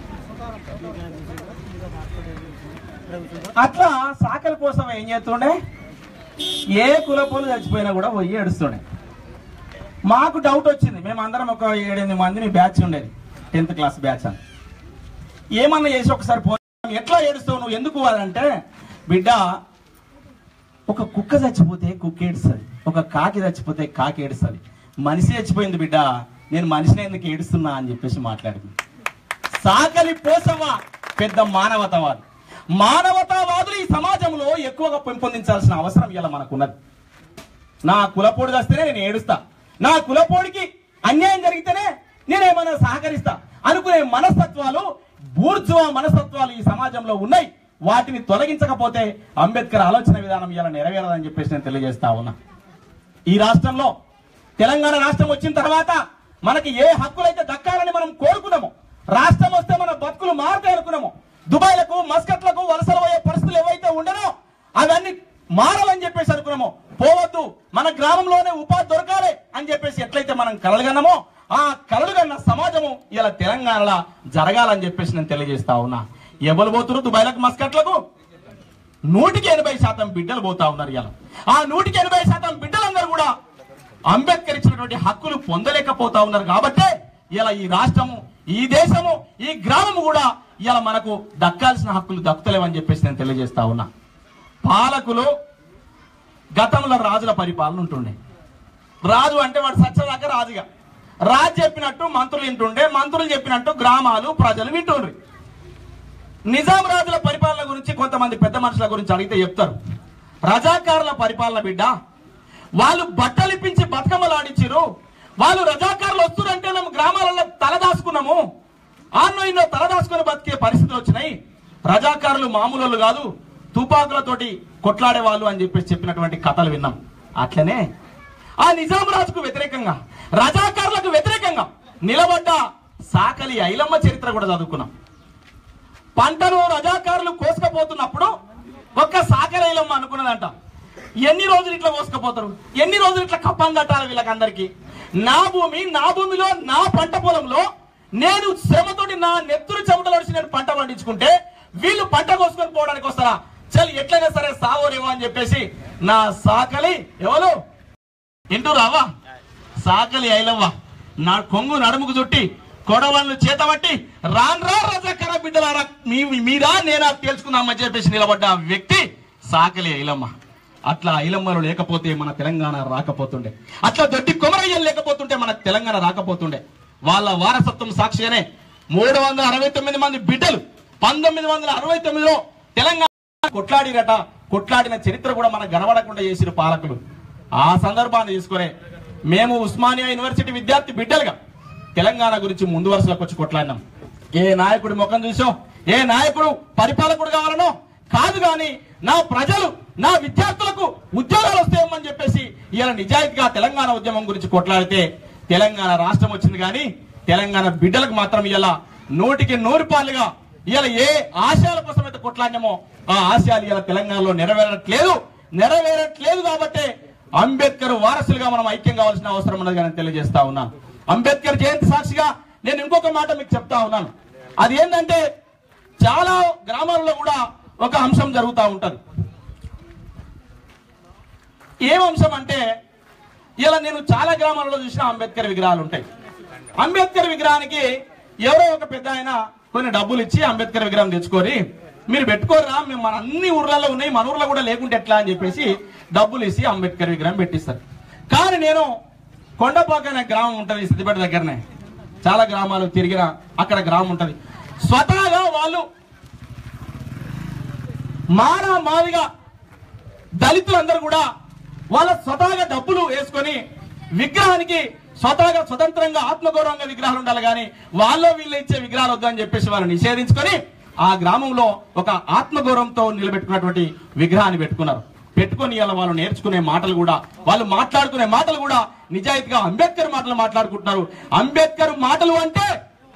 [SPEAKER 2] అట్లా సాకల కోసం ఏం చేస్తుండే, ఏ కులపోలు చచ్చిపోయినా కూడా పోయి ఏడుస్తుండే. మాకు డౌట్ వచ్చింది, మేమందరం ఒక 7-8 మంది మీ బ్యాచ్ ఉండేది, 10th క్లాస్ బ్యాచ్ అని. ఏమన్నా చేసి ఒకసారి ఎట్లా ఏడుస్తావు నువ్వు ఎందుకు అంటే, బిడ్డ ఒక కుక్క చచ్చిపోతే కుక్క ఏడుస్తుంది, ఒక కాకి చచ్చిపోతే కాకి ఏడుస్తుంది, మనిషి చచ్చిపోయింది బిడ్డ, నేను మనిషిని ఎందుకు ఏడుస్తున్నా అని చెప్పేసి మాట్లాడింది. సాకలి పోసవ పెద్ద మానవతావాది. మానవతావాదులు ఈ సమాజంలో ఎక్కువగా పెంపొందించాల్సిన అవసరం ఇలా మనకున్నది. నా కులపోడు వస్తేనే నేను ఏడుస్తా, నా కులపోడికి అన్యాయం జరిగితేనే నేనేమైనా సహకరిస్తా అనుకునే మనస్తత్వాలు, బూర్జువా మనస్తత్వాలు ఈ సమాజంలో ఉన్నాయి. వాటిని తొలగించకపోతే అంబేద్కర్ ఆలోచన విధానం ఇలా నెరవేరదని చెప్పేసి నేను తెలియజేస్తా ఉన్నా. ఈ రాష్ట్రంలో తెలంగాణ రాష్ట్రం వచ్చిన తర్వాత మనకి ఏ హక్కులైతే దక్కాలని మనం కోరుకున్నామో, రాష్ట్రం వస్తే మన బతుకులు మారుతాయి అనుకున్నామో, దుబాయ్లకు మస్కట్లకు వలసలు పోయే పరిస్థితులు ఏవైతే ఉండనో అవన్నీ మారాలని చెప్పేసి అనుకున్నామో, పోవద్దు మన గ్రామంలోనే ఉపాధి దొరకాలి అని చెప్పేసి ఎట్లయితే మనం కలలుగన్నామో ఆ కలలుగన్న సమాజము ఇలా తెలంగాణలో జరగాలని చెప్పేసి నేను తెలియజేస్తా ఉన్నా. ఎవరు పోతున్నారు దుబాయ్లకు మస్కట్లకు? 100% బిడ్డలు పోతా ఉన్నారు. ఇలా ఆ 180% బిడ్డలందరూ కూడా అంబేద్కర్ ఇచ్చినటువంటి హక్కులు పొందలేకపోతా ఉన్నారు. కాబట్టి ఇలా ఈ రాష్ట్రము, ఈ దేశము, ఈ గ్రామము కూడా ఇలా మనకు దక్కాల్సిన హక్కులు దక్కుతలేవని చెప్పేసి నేను తెలియజేస్తా ఉన్నా. పాలకులు గతంలో రాజుల పరిపాలన ఉంటుండే. రాజు అంటే వాడు సచ్చదాకా రాజుగా, రాజు చెప్పినట్టు మంత్రులు వింటుండే, మంత్రులు చెప్పినట్టు గ్రామాలు ప్రజలు వింటుండ్రి. నిజాం రాజుల పరిపాలన గురించి కొంతమంది పెద్ద మనుషుల గురించి అడిగితే చెప్తారు, రజాకారుల పరిపాలన బిడ్డ, వాళ్ళు బట్టలిప్పించి బతుకమ్మలు ఆడించారు, వాళ్ళు రజాకారులు వస్తురంటే మేము గ్రామాలలో తలదాసుకున్నాము, ఆన్నో ఇన్నో తలదాసుకుని బతికే పరిస్థితులు వచ్చినాయి, రజాకారులు మామూలు కాదు, తుపాకులతోటి కొట్లాడే వాళ్ళు అని చెప్పేసి చెప్పినటువంటి కథలు విన్నాం. అట్లనే ఆ నిజాం రాజుకు వ్యతిరేకంగా, రజాకారులకు వ్యతిరేకంగా నిలబడ్డ సాకలి ఐలమ్మ చరిత్ర కూడా చదువుకున్నాం. పంటను రజాకారులు కోసుకపోతున్నప్పుడు ఒక్క సాకలి ఐలమ్మ అనుకున్నదంట, ఎన్ని రోజులు ఇట్లా కోసుకపోతారు, ఎన్ని రోజులు ఇట్లా కప్పం కట్టాలి వీళ్ళకందరికీ, నా భూమి, నా భూమిలో, నా పంట పొలంలో నేను శ్రమతోటి నా నెత్తురు చెమటలు వచ్చి నేను పంట పండించుకుంటే వీళ్ళు పంట కోసుకొని పోవడానికి వస్తారా, చల్ ఎట్లయినా సరే సావోరేవో అని చెప్పేసి నా సాకలి ఎవరు ఇంటూ రావా సాకలి ఐలవ్వ నా కొంగు నడుముకు చుట్టి కొడవళ్ళు చేతబట్టి రాన్రా రజాకర బిడ్డలారా మీరా నేనా తెలుసుకుందామని చెప్పేసి నిలబడ్డ వ్యక్తి సాకలి ఐలమ్మ. అట్లా ఐలమ్మలు లేకపోతే మన తెలంగాణ రాకపోతుండే, అట్లా దొడ్డి కొమరయ్యలు లేకపోతుంటే మన తెలంగాణ రాకపోతుండే. వాళ్ళ వారసత్వం సాక్షిగానే 369 మంది బిడ్డలు 1969లో తెలంగాణ కొట్లాడిరట. కొట్లాడిన చరిత్ర కూడా మనకు గనబడకుండా చేసిన పాలకులు. ఆ సందర్భాన్ని తీసుకునే మేము ఉస్మానియా యూనివర్సిటీ విద్యార్థి బిడ్డలుగా తెలంగాణ గురించి ముందు వరుసలకు వచ్చి కొట్లాడినాం. ఏ నాయకుడి ముఖం చూసో, ఏ నాయకుడు పరిపాలకుడు కావాలనో కాదు, కానీ నా ప్రజలు, నా విద్యార్థులకు ఉద్యోగాలు వస్తాయని చెప్పేసి ఇలా నిజాయితీగా తెలంగాణ ఉద్యమం గురించి కొట్లాడితే తెలంగాణ రాష్ట్రం వచ్చింది. కానీ తెలంగాణ బిడ్డలకు మాత్రం ఇలా 100కి 100 ఇలా ఏ ఆశయాల కోసం అయితే కొట్లాడినామో ఆ ఆశయాలు ఇలా తెలంగాణలో నెరవేరట్లేదు. కాబట్టి అంబేద్కర్ వారసులుగా మనం ఐక్యం కావాల్సిన అవసరం ఉన్నది కానీ తెలియజేస్తా ఉన్నాను. అంబేద్కర్ జయంతి సాక్షిగా నేను ఇంకొక మాట మీకు చెప్తా ఉన్నాను. అది ఏంటంటే చాలా గ్రామాల్లో కూడా ఒక అంశం జరుగుతూ ఉంటది. ఏం అంశం అంటే, ఇలా నేను చాలా గ్రామాలలో చూసిన అంబేద్కర్ విగ్రహాలు ఉంటాయి. అంబేద్కర్ విగ్రహానికి ఎవరో ఒక పెద్ద ఆయన కొన్ని డబ్బులు ఇచ్చి అంబేద్కర్ విగ్రహం తెచ్చుకొని మీరు పెట్టుకోరా, మేము మన అన్ని ఊర్లలో ఉన్నాయి, మన ఊర్లో కూడా లేకుంటే ఎట్లా అని చెప్పేసి డబ్బులు ఇచ్చి అంబేద్కర్ విగ్రహం పెట్టిస్తారు. కానీ నేను కొండపాక అనే గ్రామం ఉంటుంది సిద్దిపేట దగ్గరనే, చాలా గ్రామాలు తిరిగిన అక్కడ గ్రామం ఉంటది. స్వతహాగా వాళ్ళు మాదిగా దళితులందరూ కూడా వాళ్ళ స్వతహాగా డబ్బులు వేసుకొని విగ్రహానికి స్వతహాగా స్వతంత్రంగా ఆత్మగౌరవంగా విగ్రహాలు ఉండాలి, కానీ వాళ్ళు వీళ్ళు ఇచ్చే విగ్రహాలు వద్దని చెప్పేసి వాళ్ళు నిషేధించుకొని ఆ గ్రామంలో ఒక ఆత్మగౌరవంతో నిలబెట్టుకున్నటువంటి విగ్రహాన్ని పెట్టుకున్నారు. పెట్టుకొని ఇలా వాళ్ళు నేర్చుకునే మాటలు కూడా, వాళ్ళు మాట్లాడుకునే మాటలు కూడా నిజాయితీగా అంబేద్కర్ మాటలు మాట్లాడుకుంటున్నారు. అంబేద్కర్ మాటలు అంటే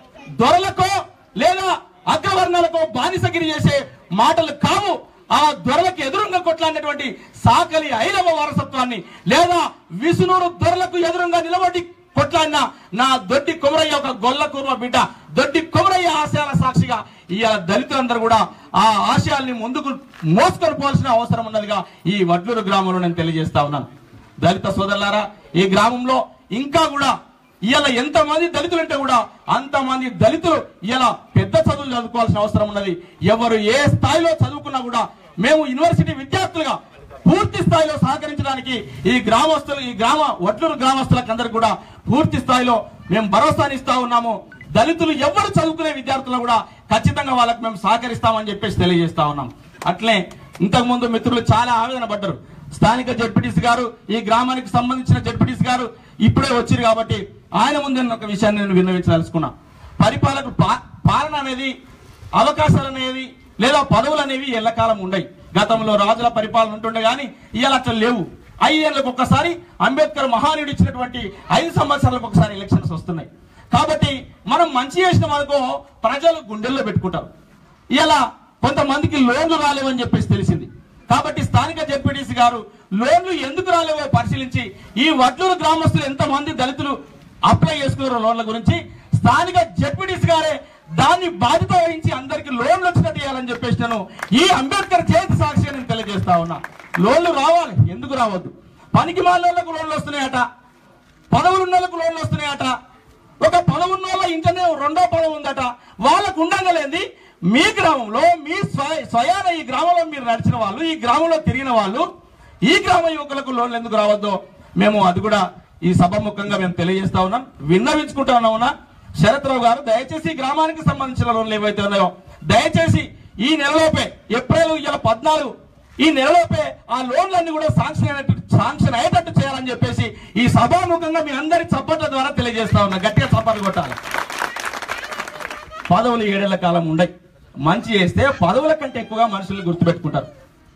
[SPEAKER 2] దొరలకో లేదా అగ్రవర్ణాలకో బానిసగిరి చేసే మాటలు కావు. ఆ దొరలకు ఎదురుగా కొట్లాడినటువంటి సాకలి ఐలవ వారసత్వాన్ని, లేదా విసునూరు దొరలకు ఎదురుగా నిలబడి కొట్లాడిన నా దొడ్డి కొమరయ్య ఒక గొల్ల కూర్మ బిడ్డ, దొడ్డి కొమరయ్య ఆశయాల సాక్షిగా ఇవాళ దళితులందరూ కూడా ఆ ఆశయాల్ని ముందుకు మోసుకొని పోవాల్సిన అవసరం ఉన్నదిగా ఈ వడ్లూరు గ్రామంలో నేను తెలియజేస్తా ఉన్నాను. దళిత సోదరులారా, ఈ గ్రామంలో ఇంకా కూడా ఇవాళ ఎంతమంది దళితులు అంటే కూడా అంతమంది దళితులు ఇలా పెద్ద చదువులు చదువుకోవాల్సిన అవసరం ఉన్నది. ఎవరు ఏ స్థాయిలో చదువుకున్నా కూడా మేము యూనివర్సిటీ విద్యార్థులుగా పూర్తి స్థాయిలో సహకరించడానికి ఈ గ్రామస్తులు, ఈ వడ్లూరు గ్రామస్తులకు అందరూ కూడా పూర్తి స్థాయిలో మేము భరోసానిస్తా ఉన్నాము. దళితులు ఎవరు చదువుకునే విద్యార్థులు కూడా ఖచ్చితంగా వాళ్ళకి మేము సహకరిస్తామని చెప్పేసి తెలియజేస్తా ఉన్నాం. అట్లే ఇంతకుముందు మిత్రులు చాలా ఆవేదన పడ్డారు. స్థానిక జడ్పీటీసీ గారు, ఈ గ్రామానికి సంబంధించిన జడ్పీటీసీ గారు ఇప్పుడే వచ్చారు కాబట్టి ఆయన ముందు ఒక విషయాన్ని నేను విన్నవించదలుచుకున్నా. పరిపాలన పాలన అనేది, అవకాశాలు అనేవి లేదా పదవులు అనేవి ఎల్లకాలం ఉండయి. గతంలో రాజుల పరిపాలన ఉంటుండే కానీ ఇవాళ అట్లా లేవు. 5 ఏళ్లకు ఒక్కసారి అంబేద్కర్ మహానీయుడు ఇచ్చినటువంటి 5 సంవత్సరాలకు ఒకసారి ఎలక్షన్స్ వస్తున్నాయి. కాబట్టి మనం మంచి చేసిన వరకు ప్రజలు గుండెల్లో పెట్టుకుంటారు. ఇలా కొంతమందికి లోన్లు రాలేవని చెప్పేసి తెలిసింది. కాబట్టి స్థానిక జడ్పీటీసీ గారు లోన్లు ఎందుకు రాలేవో పరిశీలించి ఈ వడ్లూరు గ్రామస్తులు ఎంతమంది దళితులు అప్లై చేసుకున్నారో లోన్ల గురించి స్థానిక జడ్పీటీసీ గారే దాన్ని బాధ్యత వహించి అందరికి లోన్లు వచ్చినట్టు చేయాలని చెప్పేసి నేను ఈ అంబేద్కర్ జయంతి సాక్షిగా నేను తెలియజేస్తా ఉన్నా. లోన్లు రావాలి, ఎందుకు రావద్దు? పనికి మాలినోళ్లకు లోన్లు వస్తున్నాయట, పదవులున్నోళ్లకు లోన్లు వస్తున్నాయట. ఒక పదవున్నోళ్ళ ఇంటనే 2వ పదవి ఉందట, వాళ్ళకు ఉండగలేంది. మీ గ్రామంలో మీ స్వయాన ఈ గ్రామంలో మీరు నడిచిన వాళ్ళు, ఈ గ్రామంలో తిరిగిన వాళ్ళు, ఈ గ్రామ యువకులకు లోన్లు ఎందుకు రావద్దో మేము అది కూడా ఈ సభాముఖంగా మేము తెలియజేస్తా ఉన్నాం, విన్నవించుకుంటా ఉన్నా. శరత్రావు గారు దయచేసి గ్రామానికి సంబంధించిన లోన్లు ఏవైతే ఉన్నాయో దయచేసి ఈ నెలలోపే, ఏప్రిల్ 14 ఈ నెలలోపే ఆ లోన్లన్నీ కూడా శాంక్షన్ అయ్యేటట్టు చేయాలని చెప్పేసి ఈ సభాముఖంగా మీ అందరి చప్పట్ల ద్వారా తెలియజేస్తా ఉన్నా. గట్టిగా చప్పట్లు కొట్టాలి. పదవులు 7 ఏళ్ల కాలం ఉండయి. మంచి చేస్తే పదవుల కంటే ఎక్కువగా మనుషుల్ని గుర్తుపెట్టుకుంటారు.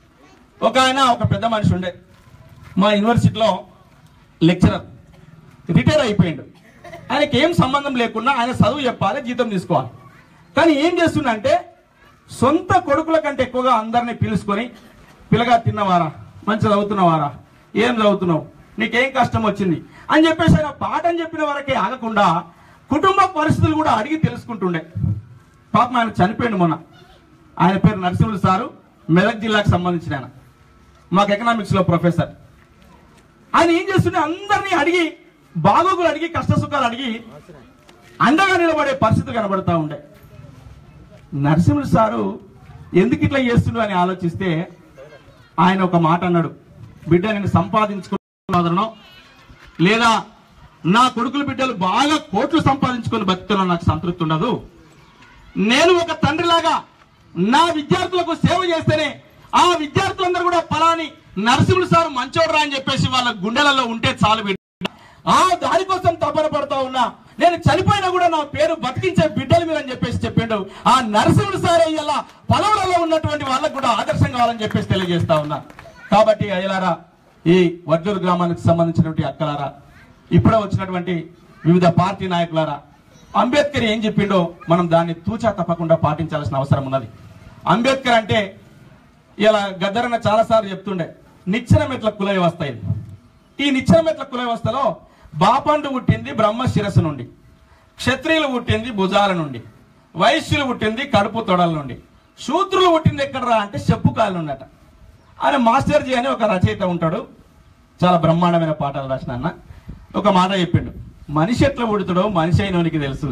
[SPEAKER 2] ఒక పెద్ద మనిషి ఉండే మా యూనివర్సిటీలో లెక్చరర్, రిటైర్ అయిపోయిండు. ఆయనకి ఏం సంబంధం లేకుండా ఆయన చదువు చెప్పాలి, జీతం తీసుకోవాలి. కానీ ఏం చేస్తుండంటే సొంత కొడుకుల కంటే ఎక్కువగా అందరినీ పిలుచుకొని, పిల్లగా తిన్నవారా, మంచి చదువుతున్నవారా, ఏం చదువుతున్నావు, నీకేం కష్టం వచ్చింది అని చెప్పేసి ఆయన పాఠం చెప్పిన వరకే ఆగకుండా కుటుంబ పరిస్థితులు కూడా అడిగి తెలుసుకుంటుండే. పాపం ఆయన చనిపోయిండు మొన్న. ఆయన పేరు నరసింహులు సారు, మెదక్ జిల్లాకు సంబంధించిన ఆయన, మాకు ఎకనామిక్స్ లో ప్రొఫెసర్. ఆయన ఏం చేస్తుండే అందరినీ అడిగి, బాగోగులు అడిగి, కష్ట సుఖాలు అడిగి అండగా నిలబడే పరిస్థితి కనబడతా ఉండే. నరసింహులు సారు ఎందుకు ఇట్లా చేస్తుండో అని ఆలోచిస్తే ఆయన ఒక మాట అన్నాడు, బిడ్డ నేను సంపాదించుకున్న లేదా నా కొడుకుల బిడ్డలు బాగా కోట్లు సంపాదించుకొని బతుకుతున్నా నాకు సంతృప్తి ఉండదు. నేను ఒక తండ్రిలాగా నా విద్యార్థులకు సేవ చేస్తేనే ఆ విద్యార్థులందరూ కూడా ఫలాని నరసింహులు సార్ మంచోడరా అని చెప్పేసి వాళ్ళ గుండెలలో ఉంటే చాలు బిడ్డ. ఆ దానికోసం తపన పడుతూ ఉన్నా. నేను చనిపోయినా కూడా నా పేరు బతికించే బిడ్డలు మీరు అని చెప్పేసి చెప్పిండు. ఆ నరసింహులు సార్ అయ్యేలా పదవులలో ఉన్నటువంటి వాళ్ళకు కూడా ఆదర్శం కావాలని చెప్పేసి తెలియజేస్తా ఉన్నా. కాబట్టి అయ్యలారా, ఈ వడ్లూరు గ్రామానికి సంబంధించినటువంటి అక్కలారా, ఇప్పుడే వచ్చినటువంటి వివిధ పార్టీ నాయకులారా, అంబేద్కర్ ఏం చెప్పిండో మనం దాన్ని తూచా తప్పకుండా పాటించాల్సిన అవసరం ఉన్నది. అంబేద్కర్ అంటే ఇలా గద్దరన్న చాలాసార్లు చెప్తుండే, నిచ్చెన మెట్ల కుల వ్యవస్థ ఇది. ఈ నిచ్చెన మెట్ల కుల వ్యవస్థలో బాపండు పుట్టింది బ్రహ్మ శిరస్సు నుండి, క్షత్రియులు పుట్టింది భుజాల నుండి, వైశ్యులు పుట్టింది కడుపు తొడల నుండి, శూద్రులు పుట్టింది ఎక్కడరా అంటే చెప్పు కాలు నుండట. ఆయన మాస్టర్ జీ అని ఒక రచయిత ఉంటాడు, చాలా బ్రహ్మాండమైన పాటలు రాసిన అన్న. ఒక మాట చెప్పిండు, మనిషి ఎట్లా పుడుతాడో మనిషి అయినోనికి తెలుసు,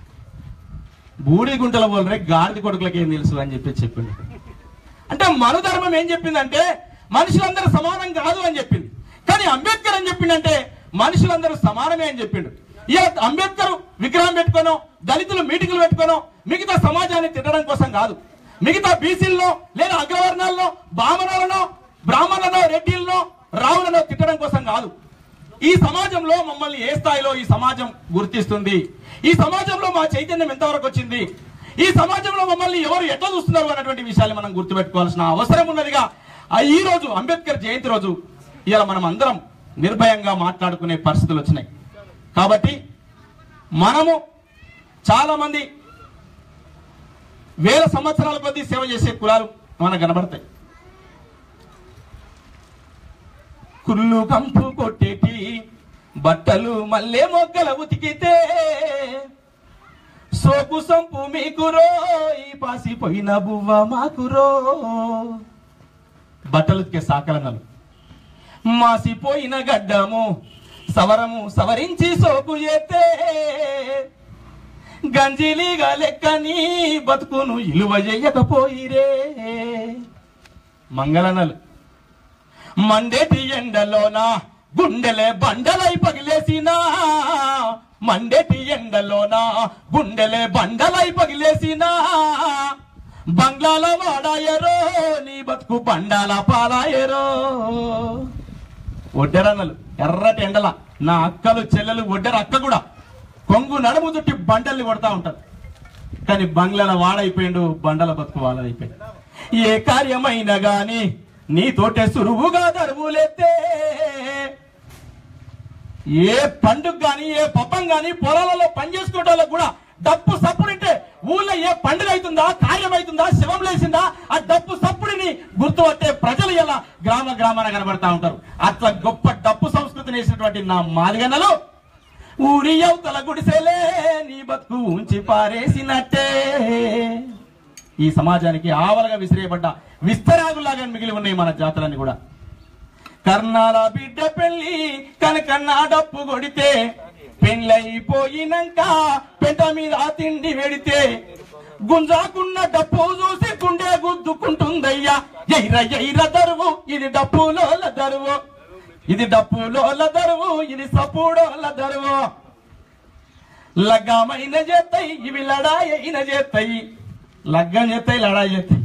[SPEAKER 2] బూడి గుంటల పోలరే గాడిద కొడుకులకి ఏం తెలుసు అని చెప్పిండు. అంటే మనుధర్మం ఏం చెప్పిందంటే మనుషులందరూ సమానం కాదు అని చెప్పింది. కానీ అంబేద్కర్ అని చెప్పిండంటే మనుషులందరూ సమానమే అని చెప్పిండు. ఇక అంబేద్కర్ విగ్రహం పెట్టుకోనో, దళితులు మీటింగ్లు పెట్టుకోనో మిగతా సమాజాన్ని తిట్టడం కోసం కాదు, మిగతా బీసీల్లో లేదా అగ్రవర్ణాల్లో బ్రాహ్మణులను రెడ్డిల్లో రావులను తిట్టడం కోసం కాదు. ఈ సమాజంలో మమ్మల్ని ఏ స్థాయిలో ఈ సమాజం గుర్తిస్తుంది, ఈ సమాజంలో మా చైతన్యం ఎంతవరకు వచ్చింది, ఈ సమాజంలో మమ్మల్ని ఎవరు ఎట్లా చూస్తున్నారు అన్నటువంటి విషయాలు మనం గుర్తుపెట్టుకోవాల్సిన అవసరం ఉన్నదిగా ఈ రోజు అంబేద్కర్ జయంతి రోజు ఇలా మనం అందరం నిర్భయంగా మాట్లాడుకునే పరిస్థితులు వచ్చినాయి. కాబట్టి మనము చాలా మంది వేల సంవత్సరాల కొద్దీ సేవ చేసే కులాలు మనకు కనబడతాయి. కుళ్ళు కంపు కొట్టేటి బట్టలు మల్లె మొగ్గల ఉతికితే సోపు సంపు మీకురో ఈ పాసిపోయిన బువ్వ మాకురో. బట్టలు ఉతికే సాకలనలు మాసిపోయిన గడ్డము సవరము సవరించి సోపు చేస్తే గంజిలిగా లెక్కని బతుకును ఇలువ చెయ్యకపోయిరే. మంగళనలు మండేటి ఎండలోనా గుండెలే బండలై పగిలేసినా, మండేటి ఎండలోనా గుండెలే బండలై పగిలేసినా, బంగ్లాల వాడాయరో నీ బతుకు బండాల పాలాయరో. ఒడ్డెరన్నలు ఎర్రటి ఎండల నా అక్కలు చెల్లెలు ఒడ్డెర అక్క కూడా కొంగు నడుము చుట్టి బండల్ని కొడతా ఉంటారు. కానీ బంగ్లాల వాడైపోయిండు, బండల బతుకు వాడైపోయింది. ఏ కార్యమైనా గాని నీతోటే సురువుగా దరువులెత్తే, ఏ పండుగ గాని ఏ పబ్బం గాని పొలాలలో పనిచేసుకుంటే కూడా డప్పు సప్పుడింటే ఊళ్ళో ఏ పండుగ అవుతుందా కార్యం అవుతుందా శవం లేసిందా ఆ డప్పు సప్పుడిని గుర్తుపట్టే ప్రజలు ఇలా గ్రామ గ్రామాన కనబడతా ఉంటారు. అట్లా గొప్ప డప్పు సంస్కృతిని వేసినటువంటి నా మాదిగన్నలు ఊరి అవతల గుడిసెలే నీ బతుకు ఉంచి పారేసినట్టే. ఈ సమాజానికి ఆవలగా విసిరేయబడ్డ విస్తరాగులాగా మిగిలి ఉన్నాయి మన జాతులన్నీ కూడా. కర్ణాల బిడ్డ పెళ్లి కనకన్నా డప్పు కొడితే, పెళ్ళైపోయినాక పెంట మీద తిండి వెడితే, గుంజాకున్న డప్పు చూసి గుండె గుద్దుకుంటుందయ్యా. ఎయిర ఎయిర దరువు ఇది డప్పులోల దరువు, ఇది డప్పులోల దరువు, ఇది సప్పుడోల దరువు. లగ్గమైన చేస్తాయి ఇవి లడాయిన చేస్తాయి, లగ్గం చేస్తాయి లడాయి చేస్తాయి,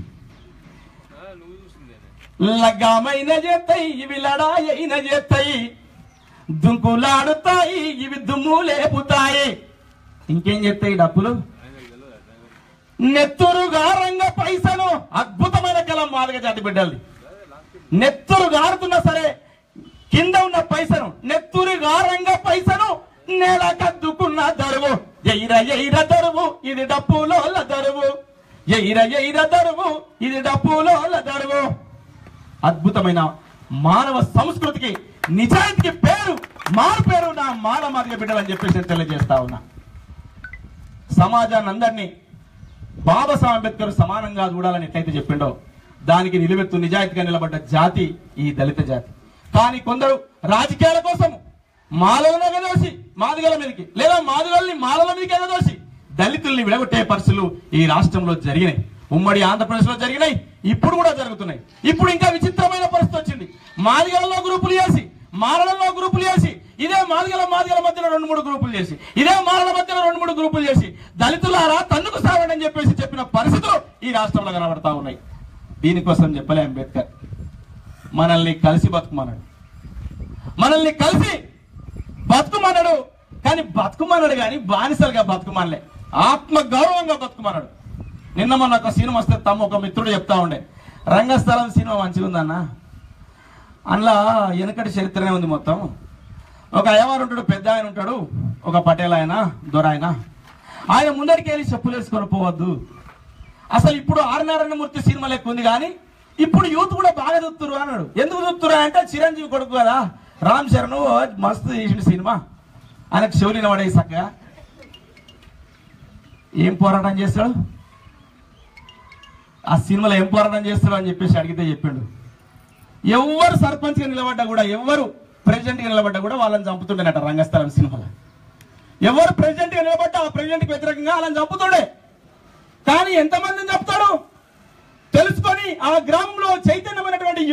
[SPEAKER 2] లగ్గమైన చేస్తాయి ఇవి లడాయిన చేస్తాయి, దుంకులాడుతాయి ఇవి దుమ్ము లేపుతాయి. ఇంకేం చేస్తాయి డబ్బులు? నెత్తురుగా రంగ పైసను అద్భుతమైన కలం మాదిగ జాతి బిడ్డల్ని. నెత్తురు గారుతున్నా సరే కింద ఉన్న పైసను నెత్తురుగా రంగ పైసను నేల కద్దుకున్న దరువు. ఎయిర ఎయిర దరువు ఇది డప్పులోల దరువు, ఎయిర ఎయిర దరువు ఇది డప్పులోల దరువు. అద్భుతమైన మానవ సంస్కృతికి నిజాయితీకి పేరు మారు పేరు నా మాల మాదిగ బిడ్డలని చెప్పేసి తెలియజేస్తా ఉన్నా. సమాజాన్ని అందరినీ బాబాసాహెబ్ అంబేద్కర్ సమానంగా చూడాలని ఎట్లయితే చెప్పిండో దానికి నిలువెత్తు నిజాయితీగా నిలబడ్డ జాతి ఈ దళిత జాతి. కానీ కొందరు రాజకీయాల కోసం మాలలను ఎగదోసి మాదిగల మీదకి లేదా మాదిగల్ని మాలల మీదకి ఎగదోసి దళితుల్ని విడగొట్టే పరిస్థితులు ఈ రాష్ట్రంలో జరిగినాయి. ఉమ్మడి ఆంధ్రప్రదేశ్ లో జరిగినాయి, ఇప్పుడు కూడా జరుగుతున్నాయి. ఇప్పుడు ఇంకా విచిత్రమైన పరిస్థితి వచ్చింది. మాదిగలలో గ్రూపులు చేసి మాలలలో గ్రూపులు చేసి ఇదే మాదిగల మధ్యలో 2-3 గ్రూపులు చేసి ఇదే మాలల మధ్యలో 2-3 గ్రూపులు చేసి దళితులారా తన్నుకు సాగండి అని చెప్పిన పరిస్థితులు ఈ రాష్ట్రంలో కనబడతా ఉన్నాయి. దీనికోసం చెప్పలే అంబేద్కర్ మనల్ని కలిసి బతుకుమన్నాడు, మనల్ని కలిసి బతుకుమన్నాడు. కానీ బతుకుమన్నాడు కానీ బానిసలుగా బతుకుమనలే, ఆత్మ గౌరవంగా బతుకుమన్నాడు. నిన్న మొన్న ఒక సినిమా వస్తే తమ ఒక మిత్రుడు చెప్తా ఉండే, రంగస్థలం సినిమా మంచిగా ఉందన్న, అందులో వెనకటి చరిత్రనే ఉంది మొత్తం. ఒక అయ్యవారు ఉంటాడు, పెద్ద ఆయన ఉంటాడు, ఒక పటేల్ ఆయన దొర ఆయన ముందరికి వెళ్ళి చెప్పులు వేసుకొని పోవద్దు. అసలు ఇప్పుడు ఆర్నారాయణమూర్తి సినిమా లెక్క ఉంది కానీ ఇప్పుడు యూత్ కూడా బాగా చూస్తున్నారు అన్నాడు. ఎందుకు చూస్తున్నా అంటే చిరంజీవి కొడుకు కదా రామ్ చరణ్ మస్తు చేసిన సినిమా, ఆయనకు శివులిన పడే చక్కగా ఏం పోరాటం చేస్తాడు, ఆ సినిమాలో ఏం పోరాటం చేస్తాడు అని చెప్పేసి అడిగితే చెప్పిండు. ఎవరు సర్పంచ్ గా నిలబడ్డా కూడా ఎవరు ప్రెసిడెంట్ గా నిలబడ్డా కూడా వాళ్ళని చంపుతుండేనట రంగస్థలం సినిమాలో. ఎవరు ప్రెసిడెంట్ గా నిలబడ్డా ఆ ప్రెసిడెంట్ కి వ్యతిరేకంగా వాళ్ళని చంపుతుండే. కానీ ఎంతమందిని చంపుతాడు తెలుసుకొని ఆ గ్రామంలో చైతన్యమైనటువంటి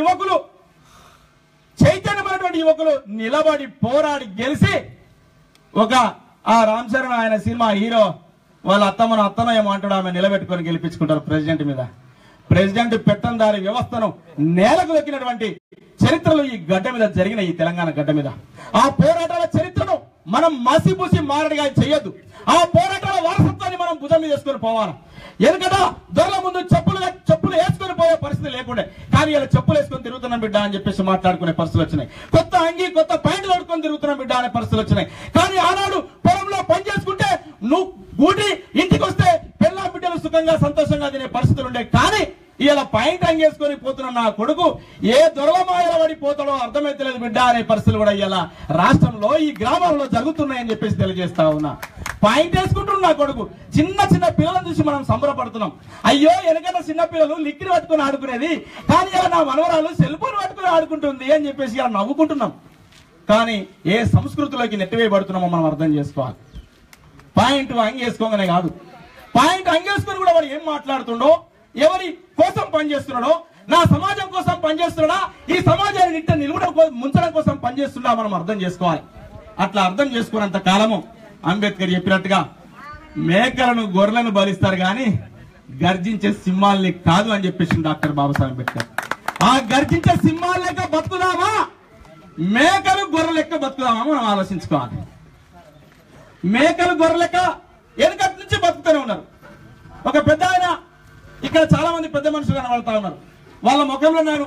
[SPEAKER 2] యువకులు నిలబడి పోరాడి గెలిచి ఒక ఆ రామ్ చరణ్ ఆయన సినిమా హీరో వాళ్ళ అత్తను ఏమంటాడు ఆమె నిలబెట్టుకొని గెలిపించుకుంటారు ప్రెసిడెంట్ మీద. ప్రెసిడెంట్ పెట్టందారి వ్యవస్థను నేలకు దొక్కినటువంటి చరిత్రలు ఈ గడ్డ మీద జరిగిన ఈ తెలంగాణ గడ్డ మీద. ఆ పోరాటాల చరిత్రను మనం మసిపూసి మారడిగా చేయొద్దు. ఆ పోరాటాల వారసత్వాన్ని మనం భుజం మీద వేసుకొని పోవాలి. ఎందుకంటే దొరల ముందు చెప్పులు వేసుకొని పోయే పరిస్థితి లేకుండే, కానీ ఇలా చెప్పులు వేసుకొని తిరుగుతున్నాం బిడ్డ అని చెప్పేసి మాట్లాడుకునే పరిస్థితులు వచ్చినాయి. కొత్త అంగి కొత్త ప్యాంట్లు కట్టుకొని తిరుగుతున్నాం బిడ్డ అనే పరిస్థితులు వచ్చినాయి. కానీ ఆనాడు పొలంలో పని చేసుకుంటే నువ్వు గూటి ఇంటికి వస్తే పిల్ల బిడ్డలు సుఖంగా సంతోషంగా తినే పరిస్థితులు ఉండే. కానీ ఇలా పాయింట్ అంగేసుకొని పోతున్న నా కొడుకు ఏ దొరలమాయల పడిపోతాడో అర్థమైతలేదు బిడ్డ అనే పరిస్థితులు కూడా ఇలా రాష్ట్రంలో ఈ గ్రామాల్లో జరుగుతున్నాయని చెప్పేసి తెలియజేస్తా ఉన్నా. పాయింట్ వేసుకుంటున్నా నా కొడుకు. చిన్న చిన్న పిల్లలను చూసి మనం సంబరపడుతున్నాం. అయ్యో వెనకన్నా చిన్న పిల్లలు లిక్విడ్ పట్టుకుని ఆడుకునేది, కానీ ఇలా నా మనవరాలు సెల్ ఫోన్ పట్టుకుని ఆడుకుంటుంది అని చెప్పేసి ఇలా నవ్వుకుంటున్నాం. కానీ ఏ సంస్కృతిలోకి నెట్టివేయబడుతున్నామో మనం అర్థం చేసుకోవాలి. పాయింట్ అంగేసుకోగానే కాదు, పాయింట్ అంగేసుకొని కూడా వాడు ఏం మాట్లాడుతుండో, ఎవరి కోసం పనిచేస్తున్నాడో, నా సమాజం కోసం పనిచేస్తున్నాడా, ఈ సమాజాన్ని నిట్ట ముంచడం కోసం పనిచేస్తున్నా మనం అర్థం చేసుకోవాలి. అట్లా అర్థం చేసుకున్నంత కాలము అంబేద్కర్ చెప్పినట్టుగా మేకలను గొర్రెలను బలిస్తారు కానీ గర్జించే సింహాల్ని కాదు అని చెప్పేసి డాక్టర్ బాబాసాహెబ్ అంబేద్కర్. ఆ గర్జించే సింహాల లెక్క బతుకుదామా, మేకలు గొర్రెల లెక్క బతుకుదామా మనం ఆలోచించుకోవాలి. మేకలు గొర్రెల లెక్క వెనకటి నుంచి బతుకుతూనే ఉన్నారు. ఒక పెద్ద ఆయన, ఇక్కడ చాలా మంది పెద్ద మనుషులు కనబడతా ఉన్నారు. వాళ్ళ ముఖంలో నేను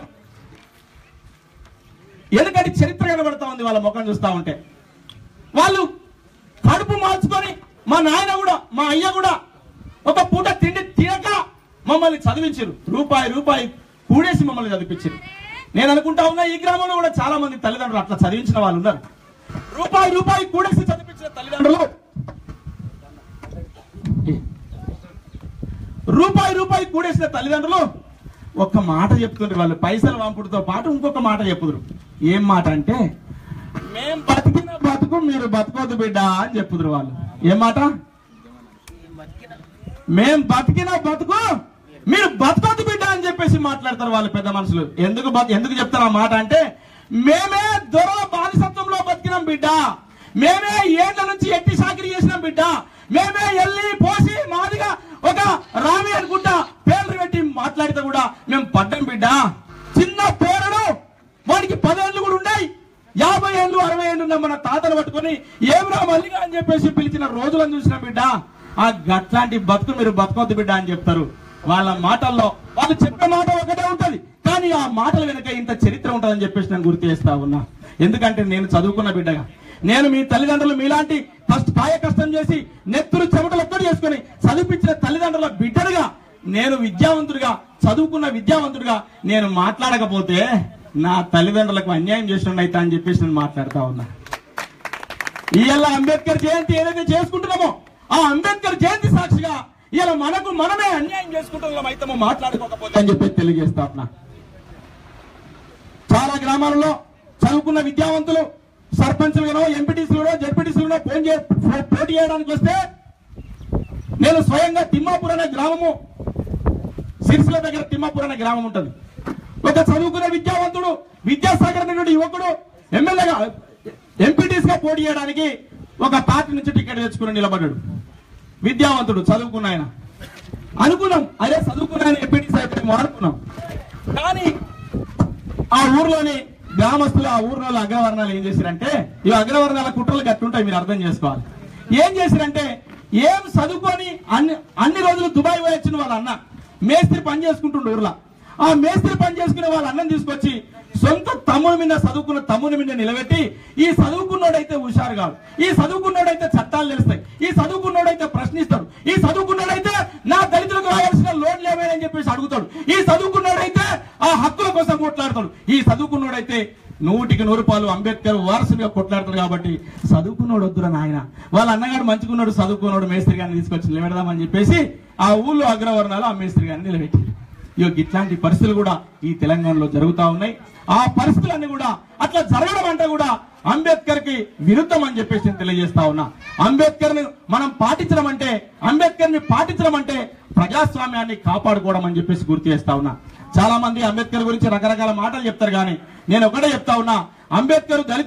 [SPEAKER 2] వెనకటి చరిత్ర కనబడతా ఉంది. వాళ్ళ ముఖం చూస్తా ఉంటే వాళ్ళు కడుపు మార్చుకొని, మా నాయన కూడా మా అయ్య కూడా ఒక పూట తిండి తినక మమ్మల్ని చదివించారు. రూపాయి కూడేసి మమ్మల్ని చదివించారు. నేను అనుకుంటా ఉన్నా ఈ గ్రామంలో కూడా చాలా మంది తల్లిదండ్రులు అట్లా చదివించిన వాళ్ళు ఉన్నారు. రూపాయి కూడేసి చదివించిన తల్లిదండ్రులు, రూపాయి కూడేసిన తల్లిదండ్రులు ఒక్క మాట చెప్తుండ్రు. వాళ్ళు పైసలు పంపుడుతో పాటు ఇంకొక మాట చెప్పుదురు. ఏం మాట అంటే, మేం బతికిన బతుకు మీరు బతకొద్దు బిడ్డ అని చెప్పుదురు వాళ్ళు. ఏం మాట? మేం బతికిన బతుకు మీరు బతకొద్దు బిడ్డ అని చెప్పేసి మాట్లాడతారు వాళ్ళు పెద్ద మనుషులు. ఎందుకు చెప్తారు ఆ మాట అంటే, మేమే దొరల బానిసత్వంలో బతికినాం బిడ్డ, మేమే ఏళ్ల నుంచి ఎట్టి సాకిరి చేసినాం బిడ్డ, మేమే ఎల్లి పోసి మాదిగా ఒక రామి అనుకుంటా పేర్లు పెట్టి మాట్లాడితే కూడా మేము పడ్డం బిడ్డ. చిన్న పేరుడు వాడికి 10 ఏళ్ళు కూడా ఉన్నాయి, 50 ఏళ్ళు 60 ఏళ్ళు ఉన్న మన తాతలు పట్టుకొని ఏమిరా మల్లిగా అని చెప్పేసి పిలిచిన రోజులను చూసిన బిడ్డ. ఆ గట్లాంటి బతుకు మీరు బతకొద్దు బిడ్డ అని చెప్తారు. వాళ్ళ మాటల్లో వాళ్ళు చెప్పే మాట ఒకటే ఉంటది, కానీ ఆ మాటల వెనక ఇంత చరిత్ర ఉంటుందని చెప్పేసి నేను గుర్తు చేస్తా ఉన్నా. ఎందుకంటే నేను చదువుకున్న బిడ్డగా, నేను మీ తల్లిదండ్రులు మీలాంటి కాయ కష్టం చేసి నెత్తురు చెమటలు ఒక్కటి చేసుకుని చదివించిన తల్లిదండ్రుల బిడ్డలుగా, నేను విద్యావంతుడిగా చదువుకున్న విద్యావంతుడిగా నేను మాట్లాడకపోతే నా తల్లిదండ్రులకు అన్యాయం చేసినట్టు అని చెప్పేసి నేను మాట్లాడుతా ఉన్నా. ఇవాళ అంబేద్కర్ జయంతి ఏదైతే చేసుకుంటున్నామో ఆ అంబేద్కర్ జయంతి సాక్షిగా ఇలా మనకు మనమే అన్యాయం చేసుకుంటున్నాం అయితే మాట్లాడుకోకపోతే అని చెప్పి తెలియజేస్తా ఉన్నా. చాలా గ్రామాలలో చదువుకున్న విద్యావంతులు సర్పంచులుగానో ఎంపీటీసీలుగానో జడ్పీటీసీలుగానో పోటీ చేయడానికి వస్తే, నేను స్వయంగా తిమ్మాపూర్ అనే గ్రామము, సిరిసిల్ల దగ్గర తిమ్మాపూర్ అనే గ్రామం ఉంటుంది. ఒక చదువుకున్న విద్యావంతుడు, విద్యాసాగర్ నుండి యువకుడు ఎమ్మెల్యేగా ఎంపీటీసీగా పోటీ చేయడానికి ఒక పార్టీ నుంచి టికెట్ తెచ్చుకుని నిలబడ్డాడు. విద్యావంతుడు, చదువుకున్న ఆయన. అనుకున్నాం అదే చదువుకున్న ఆయన ఎంపీటీసీ అయిపోయి అనుకున్నాం. కానీ ఆ ఊర్లోని గ్రామస్తులు, ఆ ఊర్లో అగ్రవర్ణాలు ఏం చేశారంటే, ఈ అగ్రవర్ణాల కుట్రలు గట్టుంటాయి, మీరు అర్థం చేసుకోవాలి. ఏం చేశారంటే, ఏం చదువుకొని అన్ని రోజులు దుబాయ్ పోయి వచ్చిన వాళ్ళ అన్న మేస్త్రి పని చేసుకుంటుండే ఊర్లో. ఆ మేస్త్రి పని చేసుకునే వాళ్ళ అన్నం తీసుకొచ్చి సొంత తమ్ముని మీద చదువుకున్న తమ్ముని మీద నిలబెట్టి, ఈ చదువుకున్నోడైతే హుషారు కాదు, ఈ చదువుకున్నోడైతే చట్టాలు తెలుస్తాయి, ఈ చదువుకున్నోడైతే ప్రశ్నిస్తాడు, ఈ చదువుకున్నోడైతే నా దళితులకు రావాల్సిన లోన్లు ఏమైనా చెప్పేసి అడుగుతాడు, ఈ చదువుకున్నోడైతే ఆ హక్కుల కోసం కొట్లాడతాడు, ఈ చదువుకున్నోడైతే 100% అంబేద్కర్ వారసుగా కొట్లాడతాడు. కాబట్టి చదువుకున్నోడు వద్దురా నాయన, వాళ్ళ అన్నగాడు మంచుకున్నాడు, చదువుకున్నాడు మేస్త్రి గారిని తీసుకొచ్చి నిలబెడదామని చెప్పేసి ఆ ఊళ్ళో అగ్రవర్ణాలు ఆ మేస్త్రి గారిని నిలబెట్టారు. ఇట్లాంటి పరిస్థితులు కూడా ఈ తెలంగాణలో జరుగుతా ఉన్నాయి. ఆ పరిస్థితులన్నీ కూడా అట్లా జరగడం అంటే కూడా అంబేద్కర్ కి విరుద్ధం అని చెప్పేసి నేను తెలియజేస్తా ఉన్నా. అంబేద్కర్ ని మనం పాటించడం అంటే, అంబేద్కర్ ని పాటించడం అంటే ప్రజాస్వామ్యాన్ని కాపాడుకోవడం అని చెప్పేసి గుర్తు చేస్తా ఉన్నా. చాలా మంది అంబేద్కర్ గురించి రకరకాల మాటలు చెప్తారు, కానీ నేను ఒకటే చెప్తా ఉన్నా, అంబేద్కర్ దళితులు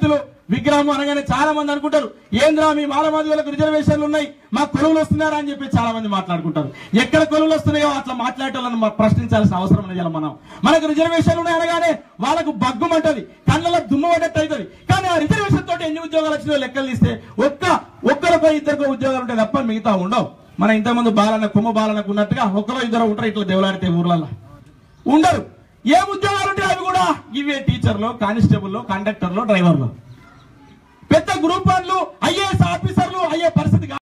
[SPEAKER 2] విగ్రహం అనగానే చాలా మంది అనుకుంటారు, ఏంద్రా మీ మాలమాదివులకు రిజర్వేషన్లు ఉన్నాయి, మా కొలువులు వస్తున్నారా అని చెప్పి చాలా మంది మాట్లాడుకుంటారు. ఎక్కడ కొలువులు వస్తున్నాయో అట్లా మాట్లాడేటోళ్ళని ప్రశ్నించాల్సిన అవసరం లేదు. మనకు రిజర్వేషన్లు ఉన్నాయి అనగానే వాళ్ళకు బగ్గుమంటది, కళ్ళలో దుమ్ము పడ్డట్టు అవుతుంది. కానీ ఆ రిజర్వేషన్ తోటి ఎన్ని ఉద్యోగాలు వచ్చినాయో లెక్కలు తీస్తే ఒక్కరికో ఇద్దరికో ఉద్యోగాలు ఉంటాయి తప్ప మిగతా ఉండవు. మన ఇంతకుముందు కొమ్మ బాలనకు ఉన్నట్టుగా ఒకరో ఇద్దరు ఉంటారు ఇట్లా దేవులాడితే ఊర్లలో ఉండరు. ఏ ఉద్యోగాలు ఉంటాయి అవి కూడా ఇవే, టీచర్లు, కానిస్టేబుల్, కండక్టర్లు, డ్రైవర్లు. పెద్ద గ్రూప్ వాళ్ళు ఐఏఎస్ ఆఫీసర్లు అయ్యే పరిస్థితి